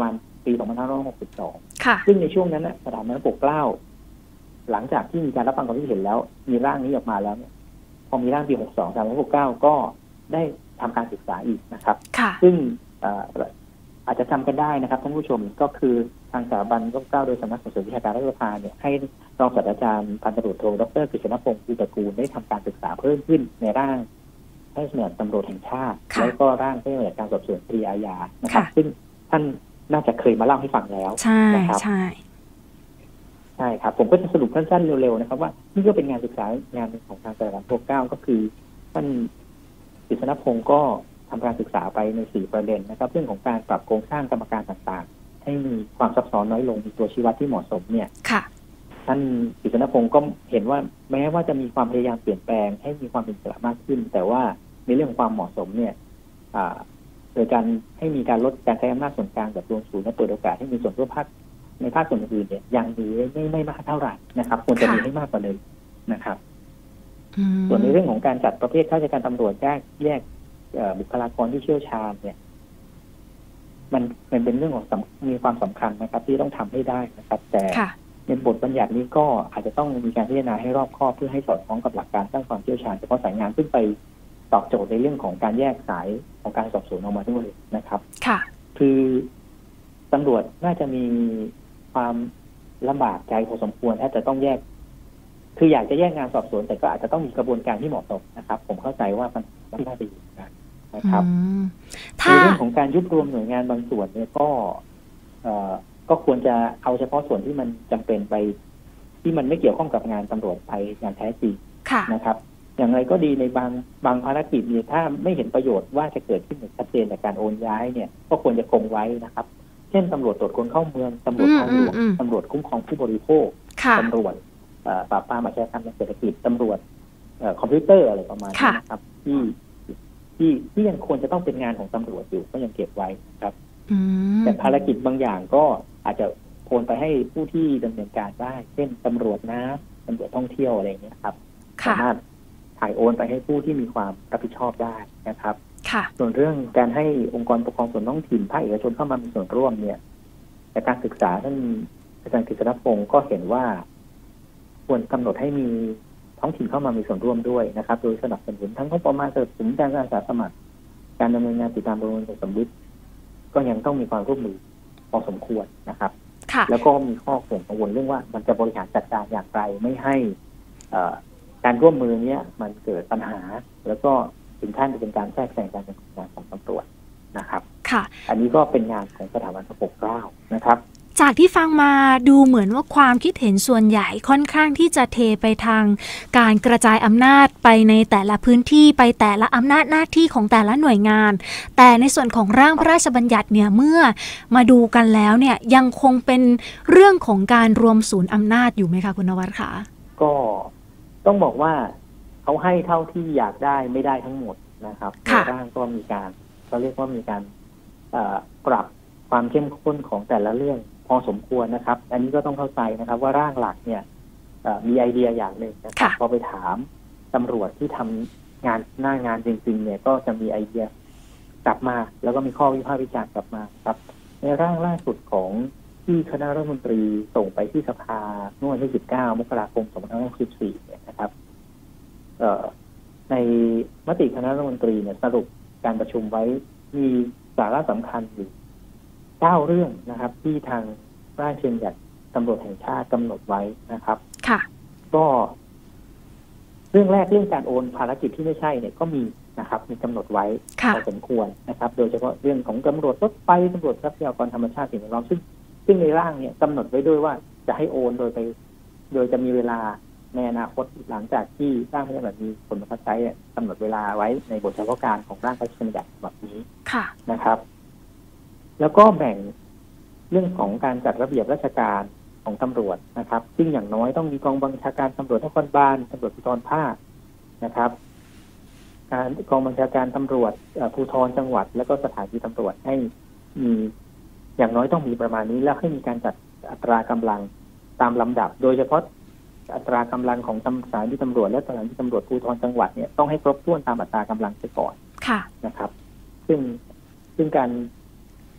ปี สองพันห้าร้อยหกสิบสองค่ะซึ่งในช่วงนั้นนะสถาบันพระปกเกล้าหลังจากที่มีการรับฟังความคิดเห็นแล้วมีร่างนี้ออกมาแล้วเนี่ยพอมีร่างปีหกสิบสองสถาบันพระปกเกล้าก็ได้ทำการศึกษาอีกนะครับซึ่งอาจจะจำกันได้นะครับท่านผู้ชมก็คือทางสถาบันพระปกเกล้าโดยสำนักส่งเสริมวิชาการรัฐสภาเนี่ยให้รองศาสตราจารย์พันตำรวจโทดร.กฤษณพงศ์ภูตระกูลได้ทำการศึกษาเพิ่มขึ้นในร่างพระราชบัญญัติตำรวจแห่งชาติแล้วก็ร่างพระราชบัญญัติการสอบสวนคดีอาญานะครับซึ่งท่านน่าจะเคยมาเล่าให้ฟังแล้วนะครับใช่ใช่ครับผมก็จะสรุปสั้นๆเร็วๆนะครับว่านี่ก็เป็นงานศึกษางานของทางสถาบันพระปกเกล้าก็คือท่านกฤษณพงศ์ก็ทำการศึกษาไปในสี่ประเด็นนะครับเรื่องของการปรับโครงสร้างกรรมการต่างๆให้มีความซับซ้อนน้อยลงมีตัวชี้วัดที่เหมาะสมเนี่ยท่านกฤษณพงศ์ก็เห็นว่าแม้ว่าจะมีความพยายามเปลี่ยนแปลงให้มีความเป็นอิสระมากขึ้นแต่ว่าในเรื่องของความเหมาะสมเนี่ยโดยการให้มีการลดการใช้อำนาจส่วนกลางแบบรวมศูนย์และเปิดโอกาสให้มีส่วนร่วมภาคในภาคส่วนอื่นเนี่ยยังมีไม่ไม่มากเท่าไหร่นะครับควรจะมีให้มากกว่าเลยนะครับส่วนในเรื่องของการจัดประเภทข้าราชการตำรวจแยกแยกบุคลากรที่เชี่ยวชาญเนี่ยมันมันเป็นเรื่องของมีความสำคัญนะครับที่ต้องทำให้ได้นะครับแต่ในบทบัญญัตินี้ก็อาจจะต้องมีการพิจารณาให้รอบคอบเพื่อให้สอดคล้องกับหลักการสร้างความเชี่ยวชาญเฉพาะสายงานซึ่งไปตอบโจทย์ในเรื่องของการแยกสายของการสอบสวนออกมาด้วยนะครับค่ะคือตำรวจน่าจะมีความลำบากใจพอสมควรถ้าจะต้องแยกคืออยากจะแยกงานสอบสวนแต่ก็อาจจะต้องมีกระบวนการที่เหมาะสมนะครับผมเข้าใจว่ามันไม่น่าดีนะครับในเรื่องของการยุบรวมหน่วยงานบางส่วนเนี่ยก็เอ่อก็ควรจะเอาเฉพาะส่วนที่มันจำเป็นไปที่มันไม่เกี่ยวข้องกับงานตำรวจไปอย่างแท้จริงนะครับอย่างไรก็ดีในบางบางภารกิจเนี่ยถ้าไม่เห็นประโยชน์ว่าจะเกิดขึ้นอย่างชัดเจนจากการโอนย้ายเนี่ยก็ควรจะคงไว้นะครับเช่นตำรวจตรวจคนเข้าเมืองตำรวจทางหลวงตำรวจคุ้มครองผู้บริโภคตำรวจปราบปรามอาชญากรรมทางเศรษฐกิจตำรวจคอมพิวเตอร์อะไรประมาณนี้นะครับที่ที่ที่ยังควรจะต้องเป็นงานของตำรวจอยู่ก็ยังเก็บไว้ครับแต่ภารกิจบางอย่างก็อาจจะโอนไปให้ผู้ที่ดำเนินการได้เช่นตำรวจน้ำตำรวจท่องเที่ยวอะไรอย่างเงี้ยครับสามารถถ่ายโอนไปให้ผู้ที่มีความรับผิดชอบได้นะครับส่วนเรื่องการให้องค์กรปกครองส่วนท้องถิ่นภาคเอกชนเข้ามามีส่วนร่วมเนี่ยจากการศึกษาท่านอาจารย์กฤษณพงศ์ก็เห็นว่าควรกำหนดให้มีท้องถิ่นเข้ามามีส่วนร่วมด้วยนะครับโดยสนับสนุนทั้งงบประมาณสนับสนุนการอาสาสมัครการดำเนินงานติดตามโดยสมบูรณ์ก็ยังต้องมีความร่วมมือพอสมควรนะครับแล้วก็มีข้อห่วงกังวลเรื่องว่ามันจะบริหารจัดการอย่างไรไม่ให้การร่วมมือเนี้ยมันเกิดปัญหาแล้วก็ถึงขั้นจะเป็นการแทรกแซงการดำเนินงานของตำรวจนะครับอันนี้ก็เป็นงานของสถาบันพระปกเกล้านะครับจากที่ฟังมาดูเหมือนว่าความคิดเห็นส่วนใหญ่ค่อนข้างที่จะเทไปทางการกระจายอำนาจไปในแต่ละพื้นที่ไปแต่ละอำนาจหน้าที่ของแต่ละหน่วยงานแต่ในส่วนของร่างพระราชบัญญัติเนี่ยเมื่อมาดูกันแล้วเนี่ยยังคงเป็นเรื่องของการรวมศูนย์อำนาจอยู่ไหมคะคุณนวัฒน์คะก็ต้องบอกว่าเขาให้เท่าที่อยากได้ไม่ได้ทั้งหมดนะครับในร่างก็มีการเขาเรียกว่ามีการปรับความเข้มข้นของแต่ละเรื่องพอสมควรนะครับอันนี้ก็ต้องเข้าใจนะครับว่าร่างหลักเนี่ยมีไอเดียอย่างหนึ่งนะครับพอไปถามตำรวจที่ทำงานหน้างานจริงๆเนี่ยก็จะมีไอเดียกลับมาแล้วก็มีข้อวิพากษ์วิจารณ์กลับมาครับในร่างล่าสุดของที่คณะรัฐมนตรีส่งไปที่สภาเมื่อวันที่สิบเก้ามกราคมสองพันห้าร้อยหกสิบสี่เนี่ยนะครับในมติคณะรัฐมนตรีเนี่ยสรุปการประชุมไว้มีสาระสำคัญอยู่เก้าเรื่องนะครับที่ทางราชบัญญัติตำรวจแห่งชาติกำหนดไว้นะครับค่ะก็เรื่องแรกเรื่องการโอนภารกิจที่ไม่ใช่เนี่ยก็มีนะครับมีกำหนดไว้พอสมควรนะครับโดยเฉพาะเรื่องของตำรวจรถไฟตำรวจทรัพยากรธรรมชาติสิ่งแวดล้อมซึ่งซึ่งในร่างเนี่ยกำหนดไว้ด้วยว่าจะให้โอนโดยไปโดยจะมีเวลาในอนาคตหลังจากที่ร่างพระราชบัญญัติมีผลบังคับใช้กำหนดเวลาไว้ในบทเฉพาะการของร่างพระราชบัญญัติแบบนี้นะครับแล้วก็แบ่งเรื่องของการจัดระเบียบราชการของตำรวจนะครับซึ่งอย่างน้อยต้องมีกองบัญชาการตำรวจนครบาลตำรวจภูธรภาคนะครับการกองบัญชาการตำรวจภูธรจังหวัดแล้วก็สถานีตำรวจให้มีอย่างน้อยต้องมีประมาณนี้แล้วให้มีการจัดอัตรากำลังตามลำดับโดยเฉพาะอัตรากำลังของสถานีตำรวจและสถานีตำรวจภูธรจังหวัดเนี่ยต้องให้ครบถ้วนตามอัตรากำลังไปก่อนนะครับซึ่งซึ่งการ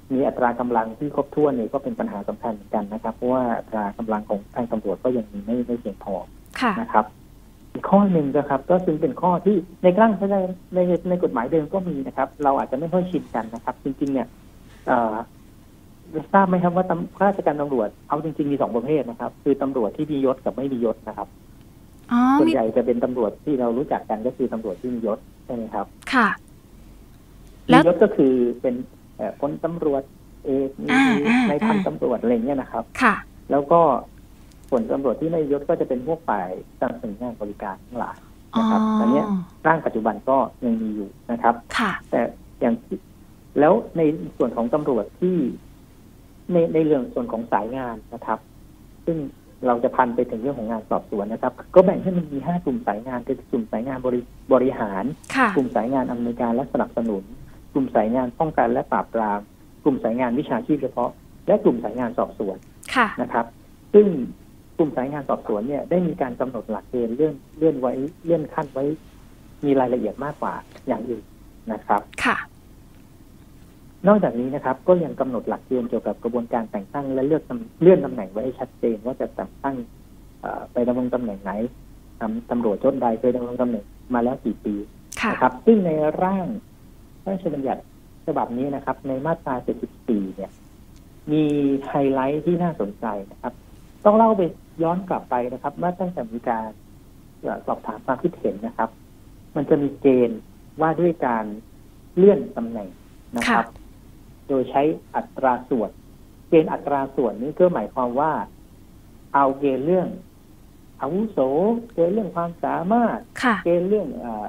มีอัตรากำลังที่ครบถ้วนเนี่ยก็เป็นปัญหาสำคัญเหมือนกันนะครับเพราะว่าอัตรากำลังของทางตำรวจก็ยังมีไม่ไม่เพียงพอนะครับอีกข้อหนึ่งนะครับก็ซึ่งเป็นข้อที่ในร่างในในในกฎหมายเดิมก็มีนะครับเราอาจจะไม่ค่อยชินกันนะครับจริงๆเนี่ยทราบไหมครับว่าข้าราชการตำรวจเอาจริงๆมีสองประเภทนะครับคือตำรวจที่มียศกับไม่มียศนะครับส่วนใหญ่จะเป็นตำรวจที่เรารู้จักกันก็คือตำรวจที่มียศใช่ไหมครับค่ะมียศก็คือเป็นพลตำรวจเอกในพันตำรวจอะไรเงี้ยนะครับค่ะแล้วก็ส่วนตำรวจที่ไม่ยศก็จะเป็นพวกฝ่ายการสื่องานบริการทั้งหลายนะครับอันนี้ร่างปัจจุบันก็ยังมีอยู่นะครับค่ะแต่อย่างแล้วในส่วนของตำรวจที่ในในเรื่องส่วนของสายงานนะครับ ซึ่งเราจะพันไปถึงเรื่องของงานสอบสวนนะครับก็แบ่งให้มันมีห้ากลุ่มสายงานคือกลุ่มสายงานบริบริหารกลุ่มสายงานอำนวยการและสนับสนุนกลุ่มสายงานป้องกันและปราบปรามกลุ่มสายงานวิชาชีพเฉพาะและกลุ่มสายงานสอบสวนนะครับซึ่งกลุ่มสายงานสอบสวนเนี่ยได้มีการกำหนดหลักเกณฑ์เลื่อนเลื่อนไว้เลื่อนขั้นไว้มีรายละเอียดมากกว่าอย่างอื่นนะครับค่ะนอกจากนี้นะครับก็ยังกำหนดหลักเกณฑ์เกี่ยวกับกระบวนการแต่งตั้งและเลือกเลื่อนตำแหน่งไว้ชัดเจนว่าจะแต่งตั้งไปดำรงตำแหน่งไหนตำรวจยศใดเคยดำรงตำแหน่งมาแล้วกี่ปีนะครับซึ่งในร่างพระราชบัญญัติฉบับนี้นะครับในมาตราเจ็ดสิบสี่เนี่ยมีไฮไลท์ที่น่าสนใจนะครับต้องเล่าไปย้อนกลับไปนะครับเมื่อตั้งแต่มีการสอบถามความคิดเห็นนะครับมันจะมีเกณฑ์ว่าด้วยการเลื่อนตำแหน่งนะครับโดยใช้อัตราส่วนเกณฑ์อัตราส่วนนี้ก็หมายความว่าเอาเกณฑ์เรื่องอาวุโสเกณฑ์เรื่องความสามารถเกณฑ์เรื่อง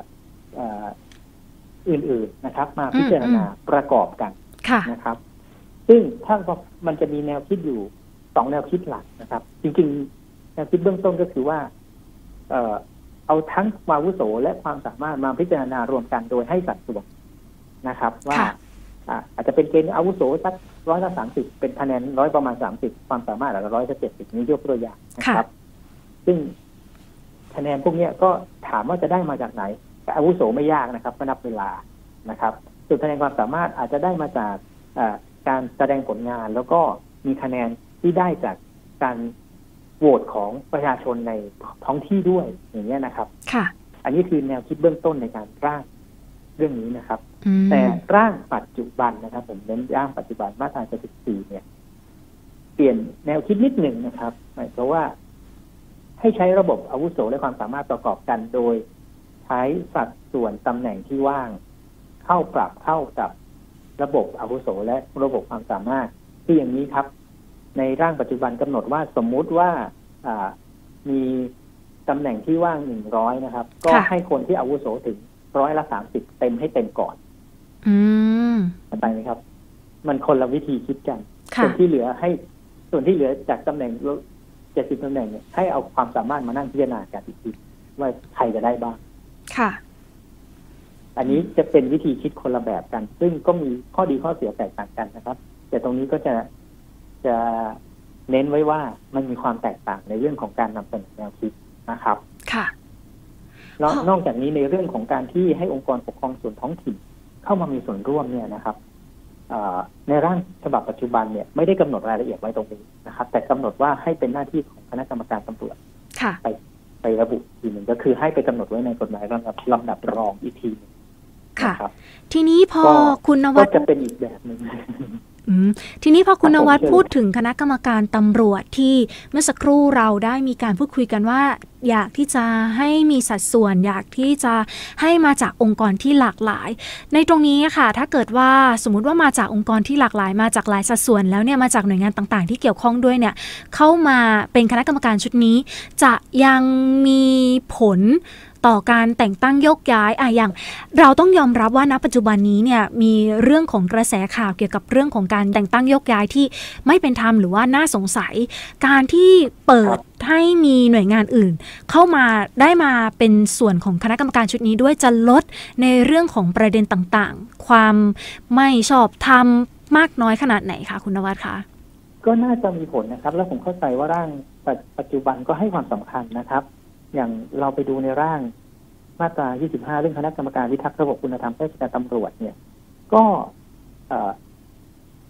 อื่นๆนะครับมาพิจารณาประกอบกันนะครับซึ่งถ้ามันจะมีแนวคิดอยู่สองแนวคิดหลักนะครับจริงๆแนวคิดเบื้องต้นก็คือว่าเอ่อเอาทั้งความอาวุโสและความสามารถมาพิจารณารวมกันโดยให้สัดส่วนนะครับว่าอาจจะเป็นเกณฑ์อาวุโสสักร้อยละสามสิบเป็นคะแนนร้อยประมาณสามสิบความสามารถอาจจะร้อยละเจ็ดสิบนี้ยกตัวอย่างนะครับซึ่งคะแนนพวกนี้ก็ถามว่าจะได้มาจากไหนแต่อาวุโสไม่ยากนะครับก็นับเวลานะครับส่วนคะแนนความสามารถอาจจะได้มาจากการแสดงผลงานแล้วก็มีคะแนนที่ได้จากการโหวตของประชาชนในท้องที่ด้วยอย่างนี้นะครับค่ะอันนี้คือแนวคิดเบื้องต้นในการร่างเรื่องนี้นะครับแต่ร่างปัจจุบันนะครับผมเน้นร่างปัจจุบันมาตราเจ็ดสิบสี่เนี่ยเปลี่ยนแนวคิดนิดหนึ่งนะครับหมายความว่าให้ใช้ระบบอาวุโสและความสามารถประกอบกันโดยใช้สัดส่วนตำแหน่งที่ว่างเข้าปรับเข้ากับระบบอาวุโสและระบบความสามารถที่อย่างนี้ครับในร่างปัจจุบันกำหนดว่าสมมุติว่ามีตำแหน่งที่ว่างหนึ่งร้อยนะครับก็ให้คนที่อาวุโสถึงร้อยละสามสิบเต็มให้เต็มก่อนอืมเข้าใจไหมครับมันคนละวิธีคิดกันส่วนที่เหลือให้ส่วนที่เหลือจากตำแหน่งเจ็ดสิบตำแหน่งเนี่ยให้เอาความสามารถมานั่งพิจารณากันอีกทีว่าใครจะได้บ้างค่ะอันนี้จะเป็นวิธีคิดคนละแบบกันซึ่งก็มีข้อดีข้อเสียแตกต่างกันนะครับแต่ตรงนี้ก็จะจะเน้นไว้ว่ามันมีความแตกต่างในเรื่องของการนำเสนอแนวคิดนะครับค่ะแล้วนอกจากนี้ในเรื่องของการที่ให้องค์กรปกครองส่วนท้องถิ่นเข้ามามีส่วนร่วมเนี่ยนะครับในร่างฉบับปัจจุบันเนี่ยไม่ได้กำหนดรายละเอียดไว้ตรงนี้นะครับแต่กำหนดว่าให้เป็นหน้าที่ของคณะกรรมการตำรวจไปไประบุทีหนึ่งก็คือให้ไปกำหนดไว้ในกฎหมายลำดับลำดับรองอีกทีค่ะทีนี้พอคุณนวัดก็จะเป็นอีกแบบนึงทีนี้พอคุณนวัดพูดถึงคณะกรรมการตำรวจที่เมื่อสักครู่เราได้มีการพูดคุยกันว่าอยากที่จะให้มีสัดส่วนอยากที่จะให้มาจากองค์กรที่หลากหลายในตรงนี้ค่ะถ้าเกิดว่าสมมุติว่ามาจากองค์กรที่หลากหลายมาจากหลายสัดส่วนแล้วเนี่ยมาจากหน่วยงานต่างๆที่เกี่ยวข้องด้วยเนี่ยเข้ามาเป็นคณะกรรมการชุดนี้จะยังมีผลต่อการแต่งตั้งโยกย้ายอ่ะอย่างเราต้องยอมรับว่าณปัจจุบันนี้เนี่ยมีเรื่องของกระแสข่าวเกี่ยวกับเรื่องของการแต่งตั้งโยกย้ายที่ไม่เป็นธรรมหรือว่าน่าสงสัยการที่เปิดให้มีหน่วยงานอื่นเข้ามาได้มาเป็นส่วนของคณะกรรมการชุดนี้ด้วยจะลดในเรื่องของประเด็นต่างๆความไม่ชอบธรรมมากน้อยขนาดไหนคะคุณนวัดคะก็น่าจะมีผลนะครับแล้วผมเข้าใจว่าร่างปัจจุบันก็ให้ความสำคัญนะครับอย่างเราไปดูในร่างมาตรายี่สิบห้าเรื่องคณะกรรมการพิทักษ์ระบบคุณธรรมข้าราชการตำรวจเนี่ยก็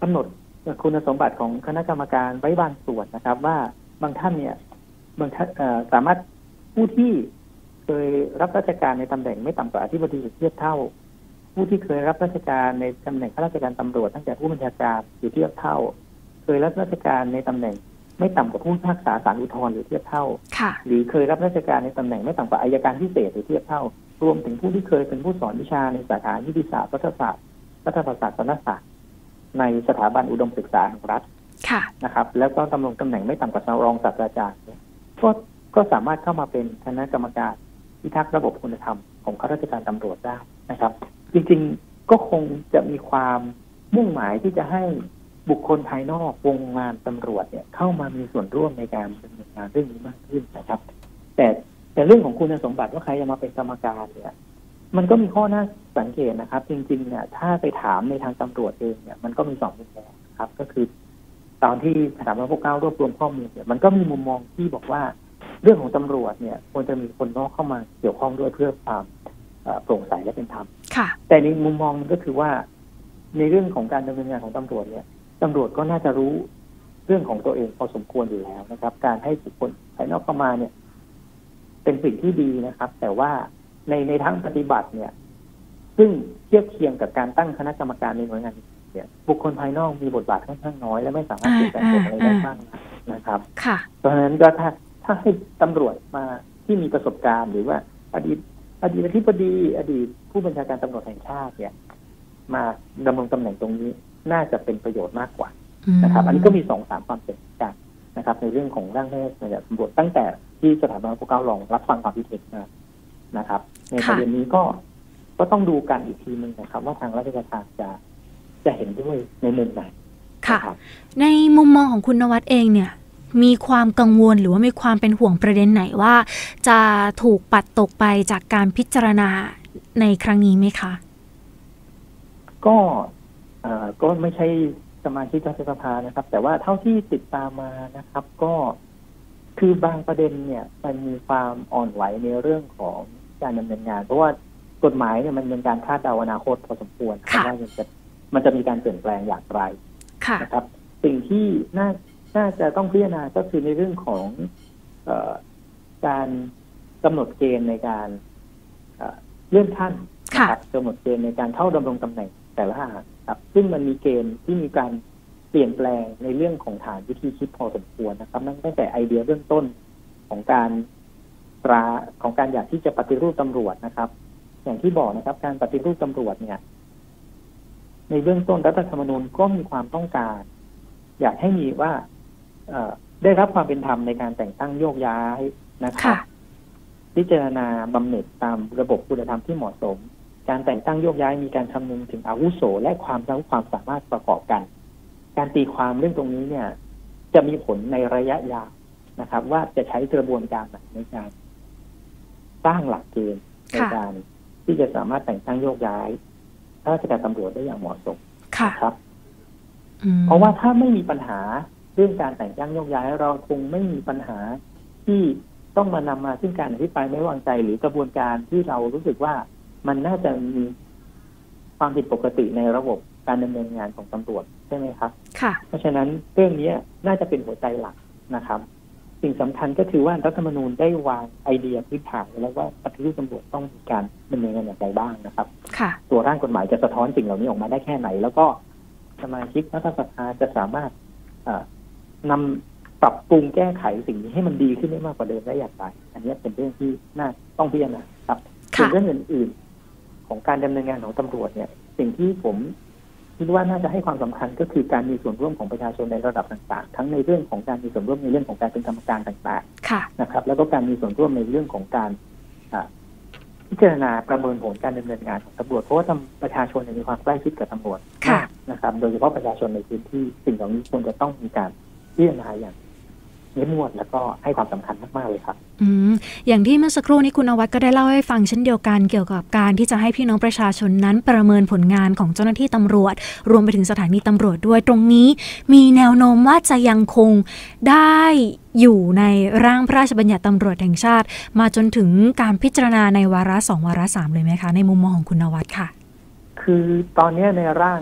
กำหนดคุณสมบัติของคณะกรรมการไว้บางส่วนนะครับว่าบางท่านเนี่ยบางท่านสามารถผู้ที่เคยรับราชการในตำแหน่งไม่ต่ำกว่าอธิบดีหรือเทียบเท่าผู้ที่เคยรับราชการในตำแหน่งข้าราชการตำรวจตั้งแต่ผู้บัญชาการหรือเทียบเท่าเคยรับราชการในตำแหน่งไม่ต่ำกว่าผู้พิพากษาศาลอุทธรณ์หรือเทียบเท่าหรือเคยรับราชการในตำแหน่งไม่ต่ำกว่าอัยการพิเศษหรือเทียบเท่ารวมถึงผู้ที่เคยเป็นผู้สอนวิชาในสาขานิติศาสตร์รัฐศาสตร์รัฐประศาสนศาสตร์ในสถาบันอุดมศึกษาแห่งรัฐนะครับแล้วก็ดำรงตำแหน่งไม่ต่ำกว่ารองศาสตราจารย์ก็ก็สามารถเข้ามาเป็นคณะกรรมการพิทักษ์ระบบคุณธรรมของข้าราชการตำรวจได้นะครับจริงๆก็คงจะมีความมุ่งหมายที่จะให้บุคคลภายนอกวงงานตำรวจเนี่ยเข้ามามีส่วนร่วมในการดำเนินงานเรื่องนี้มากขึ้นนะครับแต่แต่เรื่องของคุณสมบัติว่าใครจะมาเป็นกรรมการเนี่ยมันก็มีข้อน่าสังเกตนะครับจริงๆเนี่ยถ้าไปถามในทางตำรวจเองเนี่ยมันก็มีสองมุมมองครับก็คือตอนที่สถาบันพระปกเกล้ารวบรวมข้อมูลเนี่ยมันก็มีมุมมองที่บอกว่าเรื่องของตำรวจเนี่ยควรจะมีคนนอกเข้ามาเกี่ยวข้องด้วยเพื่อความโปร่งใสและเป็นธรรมแต่ในมุมมองก็คือว่าในเรื่องของการดำเนินงานของตำรวจเนี่ยตำรวจก็น่าจะรู้เรื่องของตัวเองพอสมควรอยู่แล้วนะครับการให้บุคคลภายนอกเข้ามาเนี่ยเป็นสิ่งที่ดีนะครับแต่ว่าในในทางปฏิบัติเนี่ยซึ่งเทียบเคียงกับการตั้งคณะกรรมการในหน่วยงานเนี่ยบุคคลภายนอกมีบทบาทค่อนข้างน้อยและไม่สามารถเปลี่ยนแปลงอะไรได้บ้างนะครับเพราะฉะนั้นก็ถ้าถ้าให้ตำรวจมาที่มีประสบการณ์หรือว่าอดีตอดีตอธิบดีอดีตผู้บัญชาการตำรวจแห่งชาติเนี่ยมาดำรงตำแหน่งตรงนี้น่าจะเป็นประโยชน์มากกว่านะครับอันนี้ก็มีสองสามความเห็นกันนะครับในเรื่องของร่างแรกเนี่ยตำรวจตั้งแต่ที่สถาบันพระปกเกล้าลองรับฟังความคิดเห็นมานะครับในประเด็นนี้ก็ก็ต้องดูกันอีกทีนึงนะครับว่าทางราชการจะจะเห็นด้วยในมุมไหนค่ะในมุมมองของคุณนวัดเองเนี่ยมีความกังวลหรือว่ามีความเป็นห่วงประเด็นไหนว่าจะถูกปัดตกไปจากการพิจารณาในครั้งนี้ไหมคะก็เอ่อก็ไม่ใช่สมาชิกรัฐสภานะครับแต่ว่าเท่าที่ติดตามมานะครับก็คือบางประเด็นเนี่ยมันมีความอ่อนไหวในเรื่องของการดำเนินงานเพราะว่ากฎหมายเนี่ยมันเป็นการคาดเดาอนาคตพอสมควรว่ามันจะมันจะมีการเปลี่ยนแปลงอย่างไรนะครับสิ่งที่น่าน่าจะต้องพิจารณาก็คือในเรื่องของเอ่อการกำหนดเกณฑ์ในการเลื่อนขั้นนะครับกำหนดเกณฑ์ในการเข้าดำรงตำแหน่งแต่ละครับซึ่งมันมีเกณฑ์ที่มีการเปลี่ยนแปลงในเรื่องของฐานวิธีคิดพอสมควรนะครับตั้งแต่ไอเดียเบื้องต้นของการตราของการอยากที่จะปฏิรูปตำรวจนะครับอย่างที่บอกนะครับการปฏิรูปตำรวจเนี่ยในเบื้องต้นรัฐธรรมนูญก็มีความต้องการอยากให้มีว่าได้รับความเป็นธรรมในการแต่งตั้งโยกย้ายนะครับพิจารณาบำเหน็จตามระบบคุณธรรมที่เหมาะสมการแต่งตั้งโยกย้ายมีการคำนึงถึงอาวุโสและความรู้ความสามารถประกอบกันการตีความเรื่องตรงนี้เนี่ยจะมีผลในระยะยาวนะครับว่าจะใช้กระบวนการไหนในการสร้างหลักเกณฑ์ในการที่จะสามารถแต่งตั้งโยกย้ายข้าราชการตำรวจได้อย่างเหมาะสมครับเพราะว่าถ้าไม่มีปัญหาเรื่องการแต่งตั้งโยกย้ายเราคงไม่มีปัญหาที่ต้องมานำมาซึ่งการอภิปรายไม่ไว้วางใจหรือกระบวนการที่เรารู้สึกว่ามันน่าจะมีความผิดปกติในระบบการดำเนินงานของตำรวจใช่ไหมครับค่ะเพราะฉะนั้นเรื่องนี้น่าจะเป็นหัวใจหลักนะครับสิ่งสำคัญก็คือว่ารัฐธรรมนูญได้วางไอเดียพื้นฐานแล้วว่าปฏิรูปตำรวจต้องมีการดำเนินงานอย่างไรบ้างนะครับค่ะตัวร่างกฎหมายจะสะท้อนสิ่งเหล่านี้ออกมาได้แค่ไหนแล้วก็สมาชิกรัฐสภาจะสามารถนำปรับปรุงแก้ไขสิ่งนี้ให้มันดีขึ้นได้มากกว่าเดิมได้อย่างไรอันนี้เป็นเรื่องที่น่าต้องพิจารณาครับส่วนเรื่องอื่นๆของการดำเนินงานของตำรวจเนี่ยสิ่งที่ผมคิดว่าน่าจะให้ความสำคัญก็คือการมีส่วนร่วมของประชาชนในระดับต่างๆทั้งในเรื่องของการมีส่วนร่วมในเรื่องของการเป็นกรรมการต่างๆนะครับแล้วก็การมีส่วนร่วมในเรื่องของการพิจารณาประเมินผลการดำเนินงานของตำรวจเพราะว่าประชาชนมีความใกล้ชิดกับตำรวจนะครับโดยเฉพาะประชาชนในพื้นที่สิ่งเหล่านี้ควรจะต้องมีการพิจารณาอย่างเข้มงวดแล้วก็ให้ความสำคัญมากๆเลยครับอืมอย่างที่เมื่อสักครู่นี้คุณนวัดก็ได้เล่าให้ฟังเช่นเดียวกันเกี่ยวกับการที่จะให้พี่น้องประชาชนนั้นประเมินผลงานของเจ้าหน้าที่ตำรวจรวมไปถึงสถานีตำรวจด้วยตรงนี้มีแนวโน้มว่าจะยังคงได้อยู่ในร่างพระราชบัญญัติตำรวจแห่งชาติมาจนถึงการพิจารณาในวาระสองวาระสามเลยไหมคะในมุมมองของคุณนวัดค่ะคือตอนนี้ในร่างเนี่ย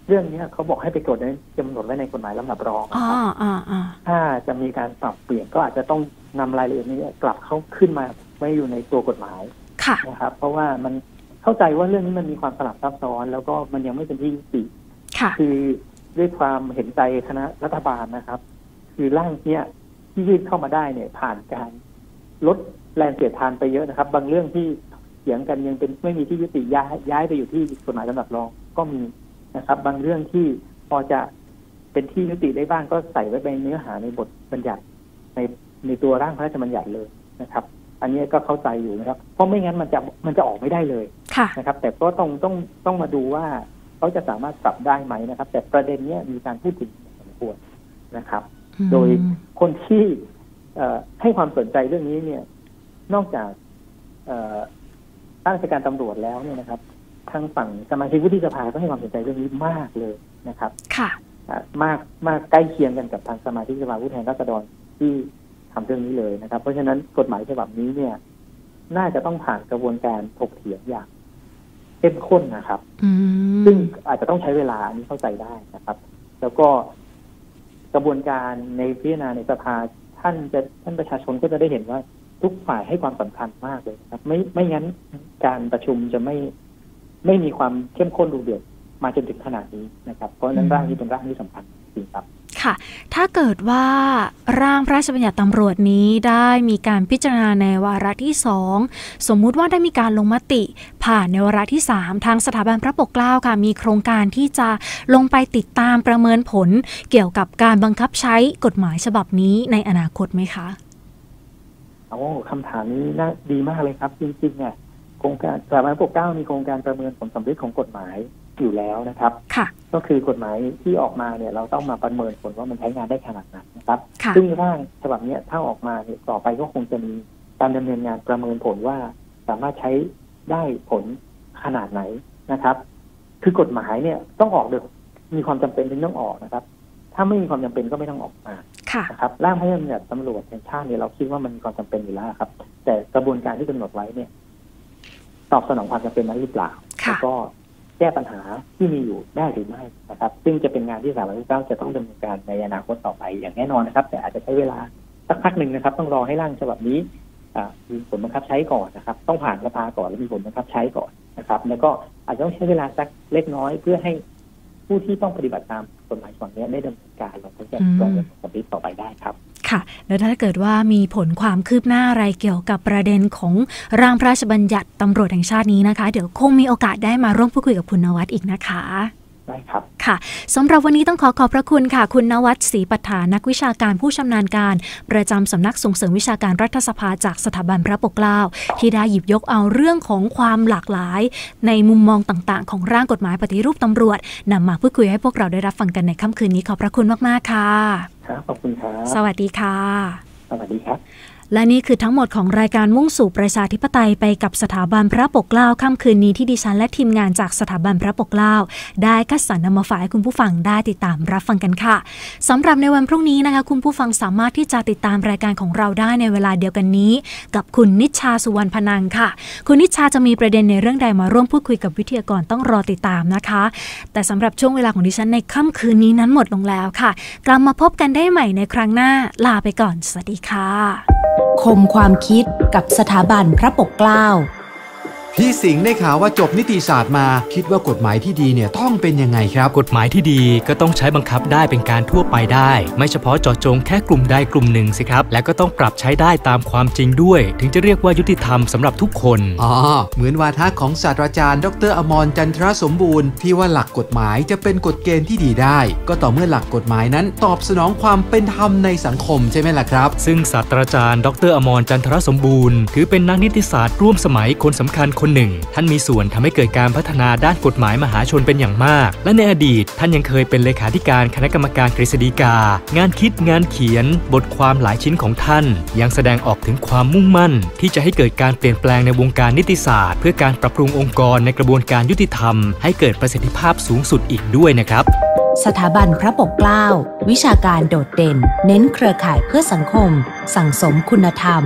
เรื่องนี้เขาบอกให้ไปกดในกำหนดไว้ในกฎหมายลำดับรองนะอ๋อครับอ๋ออ๋อถ้าจะมีการปรับเปลี่ยนก็อาจจะต้องนำรายละเอียดนี้กลับเข้าขึ้นมาไว้อยู่ในตัวกฎหมายค่ะนะครับเพราะว่ามันเข้าใจว่าเรื่องนี้มันมีความสลับซับซ้อนแล้วก็มันยังไม่เป็นที่ยุติค่ะคือด้วยความเห็นใจคณะรัฐบาลนะครับ คือร่างเนี้ยที่ยื่นเข้ามาได้เนี่ยผ่านการลดแรงเสียดทานไปเยอะนะครับ บางเรื่องที่เถียงกันยังเป็นไม่มีที่ยุติย้ายย้ายไปอยู่ที่กฎหมายลำดับรองก็มีนะครับ บางเรื่องที่พอจะเป็นที่ยุติได้บ้างก็ใส่ไว้ในเนื้อหาในบทบัญญัติในในตัวร่างพระราชบัญญัติเลยนะครับ อันนี้ก็เข้าใจอยู่นะครับเพราะไม่งั้นมันจะมันจะออกไม่ได้เลยค่ะนะครับ แต่ก็ต้องต้องต้องมาดูว่าเขาจะสามารถปรับได้ไหมนะครับ แต่ประเด็นนี้มีการพูดถึงสมควรนะครับ โดยคนที่ให้ความสนใจเรื่องนี้เนี่ยนอกจากข้าราชการตำรวจแล้วเนี่ยนะครับทางฝั่งสมาชิกวุฒิสภาก็ให้ความสนใจเรื่องนี้มากเลยนะครับค่ะมากมากใกล้เคียงกันกับทางสมาชิกสภาผู้แทนราษฎรที่ทำเรื่องนี้เลยนะครับ เพราะฉะนั้นกฎหมายฉบับนี้เนี่ยน่าจะต้องผ่านกระบวนการถกเถียงอย่างเข้มข้นนะครับซึ่งอาจจะต้องใช้เวลาอันนี้เข้าใจได้นะครับ แล้วก็กระบวนการในพิจารณาในสภาท่านจะท่านประชาชนก็จะได้เห็นว่าทุกฝ่ายให้ความสำคัญมากเลยครับไม่ไม่งั้นการประชุมจะไม่ไม่มีความเข้มข้นดูเดือดมาจนถึงขนาดนี้นะครับเพราะฉะนั้นร่างนี้เป็นร่างที่สำคัญจริงครับค่ะถ้าเกิดว่าร่างพระราชบัญญัติตำรวจนี้ได้มีการพิจารณาในวาระที่สองสมมุติว่าได้มีการลงมติผ่านในวาระที่สามทางสถาบันพระปกเกล้าค่ะมีโครงการที่จะลงไปติดตามประเมินผลเกี่ยวกับการบังคับใช้กฎหมายฉบับนี้ในอนาคตไหมคะโอ้คำถามนี้น่าดีมากเลยครับจริงๆเนี่ยโครงการสถาบันพระปกเกล้ามีโครงการประเมินผลสำเร็จของกฎหมายอยู่แล้วนะครับก็คือกฎหมายที่ออกมาเนี่ยเราต้องมาประเมินผลว่ามันใช้งานได้ขนาดไหนนะครับซึ่งร่างฉบับนี้ถ้าออกมาเนี่ยต่อไปก็คงจะมีการดำเนินงานประเมินผลว่าสามารถใช้ได้ผลขนาดไหนนะครับคือกฎหมายเนี่ยต้องออกโดยมีความจำเป็นถึงต้องออกนะครับถ้าไม่มีความจำเป็นก็ไม่ต้องออกมานะครับร่างพระราชบัญญัติตำรวจแห่งชาติเนี่ยเราคิดว่ามันมีความจำเป็นอยู่แล้วครับแต่กระบวนการที่กำหนดไว้เนี่ยตอบสนองความจำเป็นนั้นหรือเปล่าแล้วก็แก้ปัญหาที่มีอยู่ได้หรือไม่นะครับซึ่งจะเป็นงานที่สถาบันพระปกเกล้าจะต้องดำเนินการในอนาคตต่อไปอย่างแน่นอนนะครับแต่อาจจะใช้เวลาสักพักหนึ่งนะครับต้องรอให้ร่างฉบับนี้มีผลบังคับใช้ก่อนนะครับต้องผ่านสภาก่อนแล้วมีผลบังคับใช้ก่อนนะครับแล้วก็อาจจะต้องใช้เวลาสักเล็กน้อยเพื่อให้ผู้ที่ต้องปฏิบัติตามกฎหมายฉบับนี้ได้ดำเนินการแล้วก็จะดำเนินการต่อไปได้ครับค่ะแล้วถ้าเกิดว่ามีผลความคืบหน้าอะไรเกี่ยวกับประเด็นของร่างพระราชบัญญัติตำรวจแห่งชาตินี้นะคะเดี๋ยวคงมีโอกาสได้มาร่วมพูดคุยกับคุณนวัดอีกนะคะได้ครับค่ะสำหรับวันนี้ต้องขอขอบพระคุณค่ะคุณนวัดศรีปัฏฐานนักวิชาการผู้ชำนาญการประจำสำนักส่งเสริมวิชาการรัฐสภาจากสถาบันพระปกเกล้าที่ได้หยิบยกเอาเรื่องของความหลากหลายในมุมมองต่างๆของร่างกฎหมายปฏิรูปตำรวจนำมาพูดคุยให้พวกเราได้รับฟังกันในค่ำคืนนี้ขอบพระคุณมากๆค่ะครับขอบคุณครับสวัสดีค่ะสวัสดีครับและนี่คือทั้งหมดของรายการมุ่งสู่ประชาธิปไตยไปกับสถาบันพระปกเกล้าค่ำคืนนี้ที่ดิฉันและทีมงานจากสถาบันพระปกเกล้าได้คัดสรรนำมาฝากให้คุณผู้ฟังได้ติดตามรับฟังกันค่ะสำหรับในวันพรุ่งนี้นะคะคุณผู้ฟังสามารถที่จะติดตามรายการของเราได้ในเวลาเดียวกันนี้กับคุณนิชชาสุวรรณพนังค่ะคุณนิชชาจะมีประเด็นในเรื่องใดมาร่วมพูดคุยกับวิทยากรต้องรอติดตามนะคะแต่สำหรับช่วงเวลาของดิฉันในค่ำคืนนี้นั้นหมดลงแล้วค่ะกลับมาพบกันได้ใหม่ในครั้งหน้าลาไปก่อนสวัสดีค่ะคมความคิดกับสถาบันพระปกเกล้าพี่สิงห์ได้ข่าวว่าจบนิติศาสตร์มาคิดว่ากฎหมายที่ดีเนี่ยต้องเป็นยังไงครับกฎหมายที่ดีก็ต้องใช้บังคับได้เป็นการทั่วไปได้ไม่เฉพาะเจาะจงแค่กลุ่มใดกลุ่มหนึ่งสิครับและก็ต้องปรับใช้ได้ตามความจริงด้วยถึงจะเรียกว่ายุติธรรมสำหรับทุกคนอ๋อเหมือนวาทะของศาสตราจารย์ดร.อมรจันทรสมบูรณ์ที่ว่าหลักกฎหมายจะเป็นกฎเกณฑ์ที่ดีได้ก็ต่อเมื่อหลักกฎหมายนั้นตอบสนองความเป็นธรรมในสังคมใช่ไหมล่ะครับซึ่งศาสตราจารย์ดร.อมรจันทรสมบูรณ์ถือเป็นนักนิติศาสตร์ร่วมสมัยคนสำคัญคนหนึ่งท่านมีส่วนทำให้เกิดการพัฒนาด้านกฎหมายมหาชนเป็นอย่างมากและในอดีตท่านยังเคยเป็นเลขาธิการคณะกรรมการกฤษฎีกางานคิดงานเขียนบทความหลายชิ้นของท่านยังแสดงออกถึงความมุ่งมั่นที่จะให้เกิดการเปลี่ยนแปลงในวงการนิติศาสตร์เพื่อการปรับปรุงองค์กรในกระบวนการยุติธรรมให้เกิดประสิทธิภาพสูงสุดอีกด้วยนะครับสถาบันพระปกเกล้าวิชาการโดดเด่นเน้นเครือข่ายเพื่อสังคมสั่งสมคุณธรรม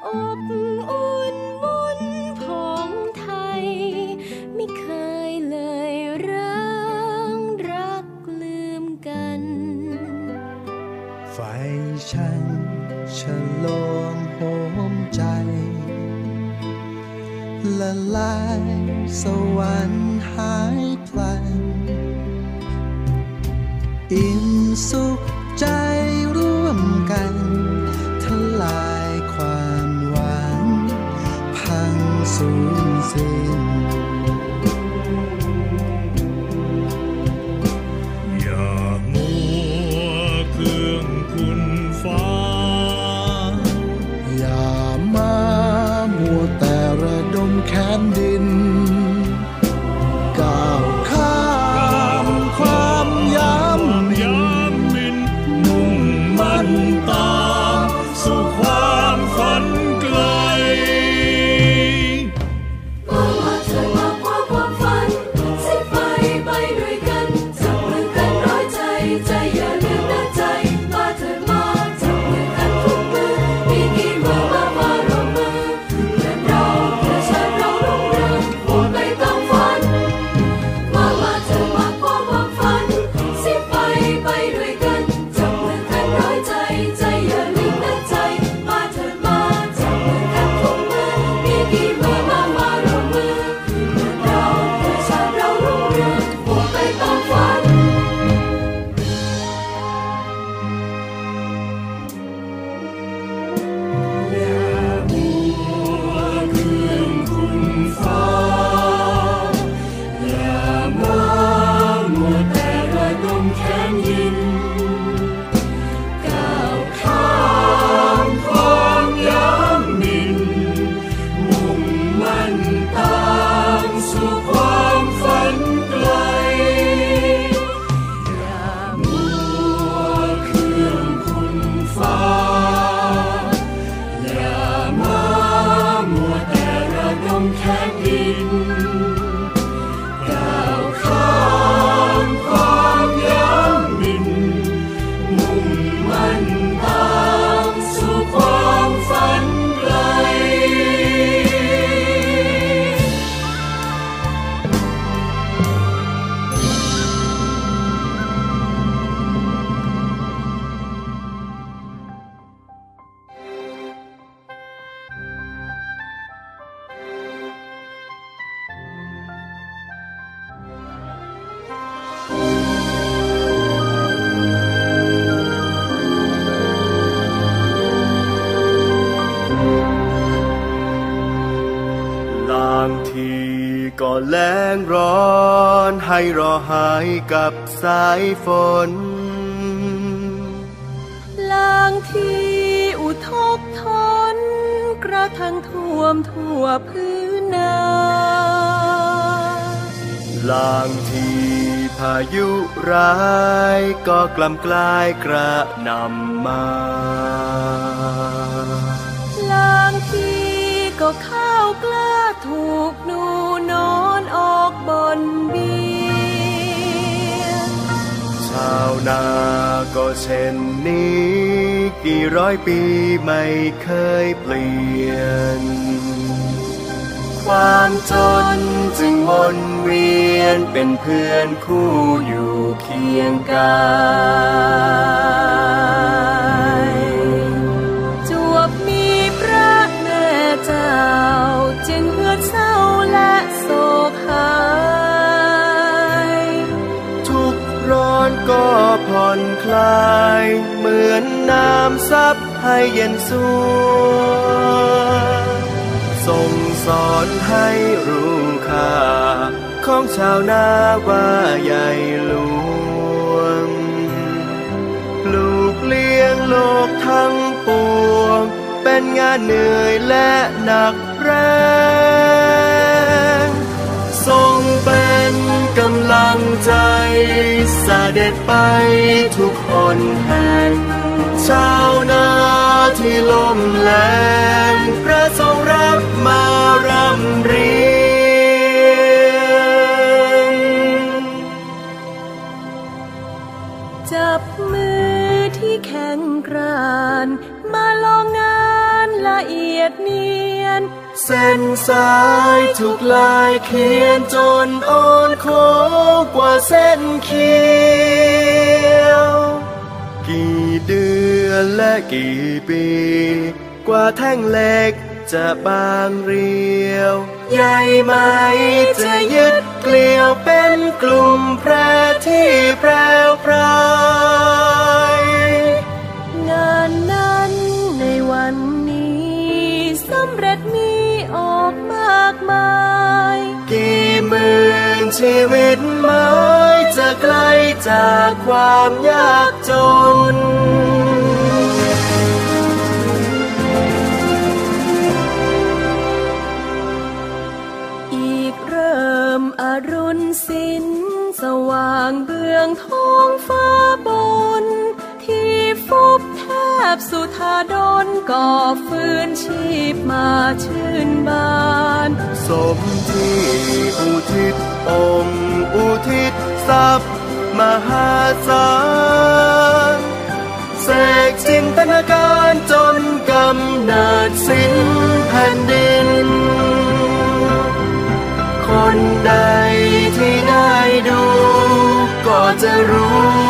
อบอุ่นมุนของไทยไม่เคยเลยร้างรักลืมกันไฟฉันฉลองโหมใจละลายสวรรค์หายพลันอิ่มสุขใจร่วมกันทลายความหวังพังสูญสิ้นอย่ามัวเครื่องคุณฟ้าอย่ามามัวแต่ระดมแขนดินก้าวข้ามความย้ำมินมุ่งมั่นตามสู่ความฝันไกลมามาเถิดมาคว้าความฝันสิไปไปด้วยกันจับมือกันร้อยใจใจอย่าลืมนะใจมาเถิดมาจับมือกันทุกมือมีกี่มือมามาร่วมมือเพื่อนเราเพื่อชาติเรารุ่งเรืองโอนไปตามฝันมามาเถิดมาคว้าความฝันสิไปไปด้วยกันจับมือกันร้อยใจใจอย่าลืมนะใจมาเถิดมาจับมือกันทุกมือมีกี่มือมามาร่วมมือเพื่อนเราเพื่อชาติเรารุ่งเรืองโอนไปตามฝันอย่ามัวเครื่องคุณฟ้าอย่ามามัวแต่ระดมแขนยินก้าวข้ามความย้ำมินมุ่งมั่นตามสู่ความฝันไกลอย่ามัวเครื่องคุณฟ้าอย่ามามัวแต่ระดมแขนดินก้าวข้ามความย้ำมินมุ่งมั่นตามสู่ความฝันไกลบางทีก็แล้งร้อนให้รอหายกับสายฝนลางทีอุทกทนกระทั่งท่วมทั่วพื้นนาลางทีพายุร้ายก็กล่ำกลายกระหนำมาลางทีก็ข้าวกล้าถูกหนูนอนออกบนเบียงชาวนาก็เช่นนี้กี่ร้อยปีไม่เคยเปลี่ยนความจนจึงวนเวียนเป็นเพื่อนคู่อยู่เคียงกายจวบมีพระแม่เจ้าจึงเหือดเศร้าและโศกหายทุกร้อนก็ผ่อนคลายเหมือนน้ำซับให้เย็นสวงส่งสอนให้รู้ค่าของชาวนาว่าใหญ่หลวงปลูกเลี้ยงโลกทั้งปวงเป็นงานเหนื่อยและหนักแรงทรงเป็นกำลังใจเสด็จไปทุกคนแห่งชาวนาที่ล้มแรงพระทรงรับมารำเรียงจับมือที่แข็งกร้านมาลองงานและละเอียดเนียนเส้นสายถูกลายเขียนจนอ่อนโค้งกว่าเส้นเขียวกี่เดือนและกี่ปีกว่าแท่งเหล็กจะบางเรียวใหญ่ไหมจะยึดเกลียวเป็นกลุ่มแพรที่แพรวพรายงานนั้นในวันนี้สำเร็จมีออกมากมายกี่หมื่นชีวิตไม้จะไกลจากความยากจนอรุณสินสว่างเบื้องท้องฟ้าบนที่ฟุบแทบสุธาดลก่อฟื้นชีพมาชื่นบานสมที่อุทิศองค์อุทิศทรัพย์มหาศาลเสกจินตนาการจนกำเนิดสิ้นแผ่นดินคนใดที่ได้ดูก็จะรู้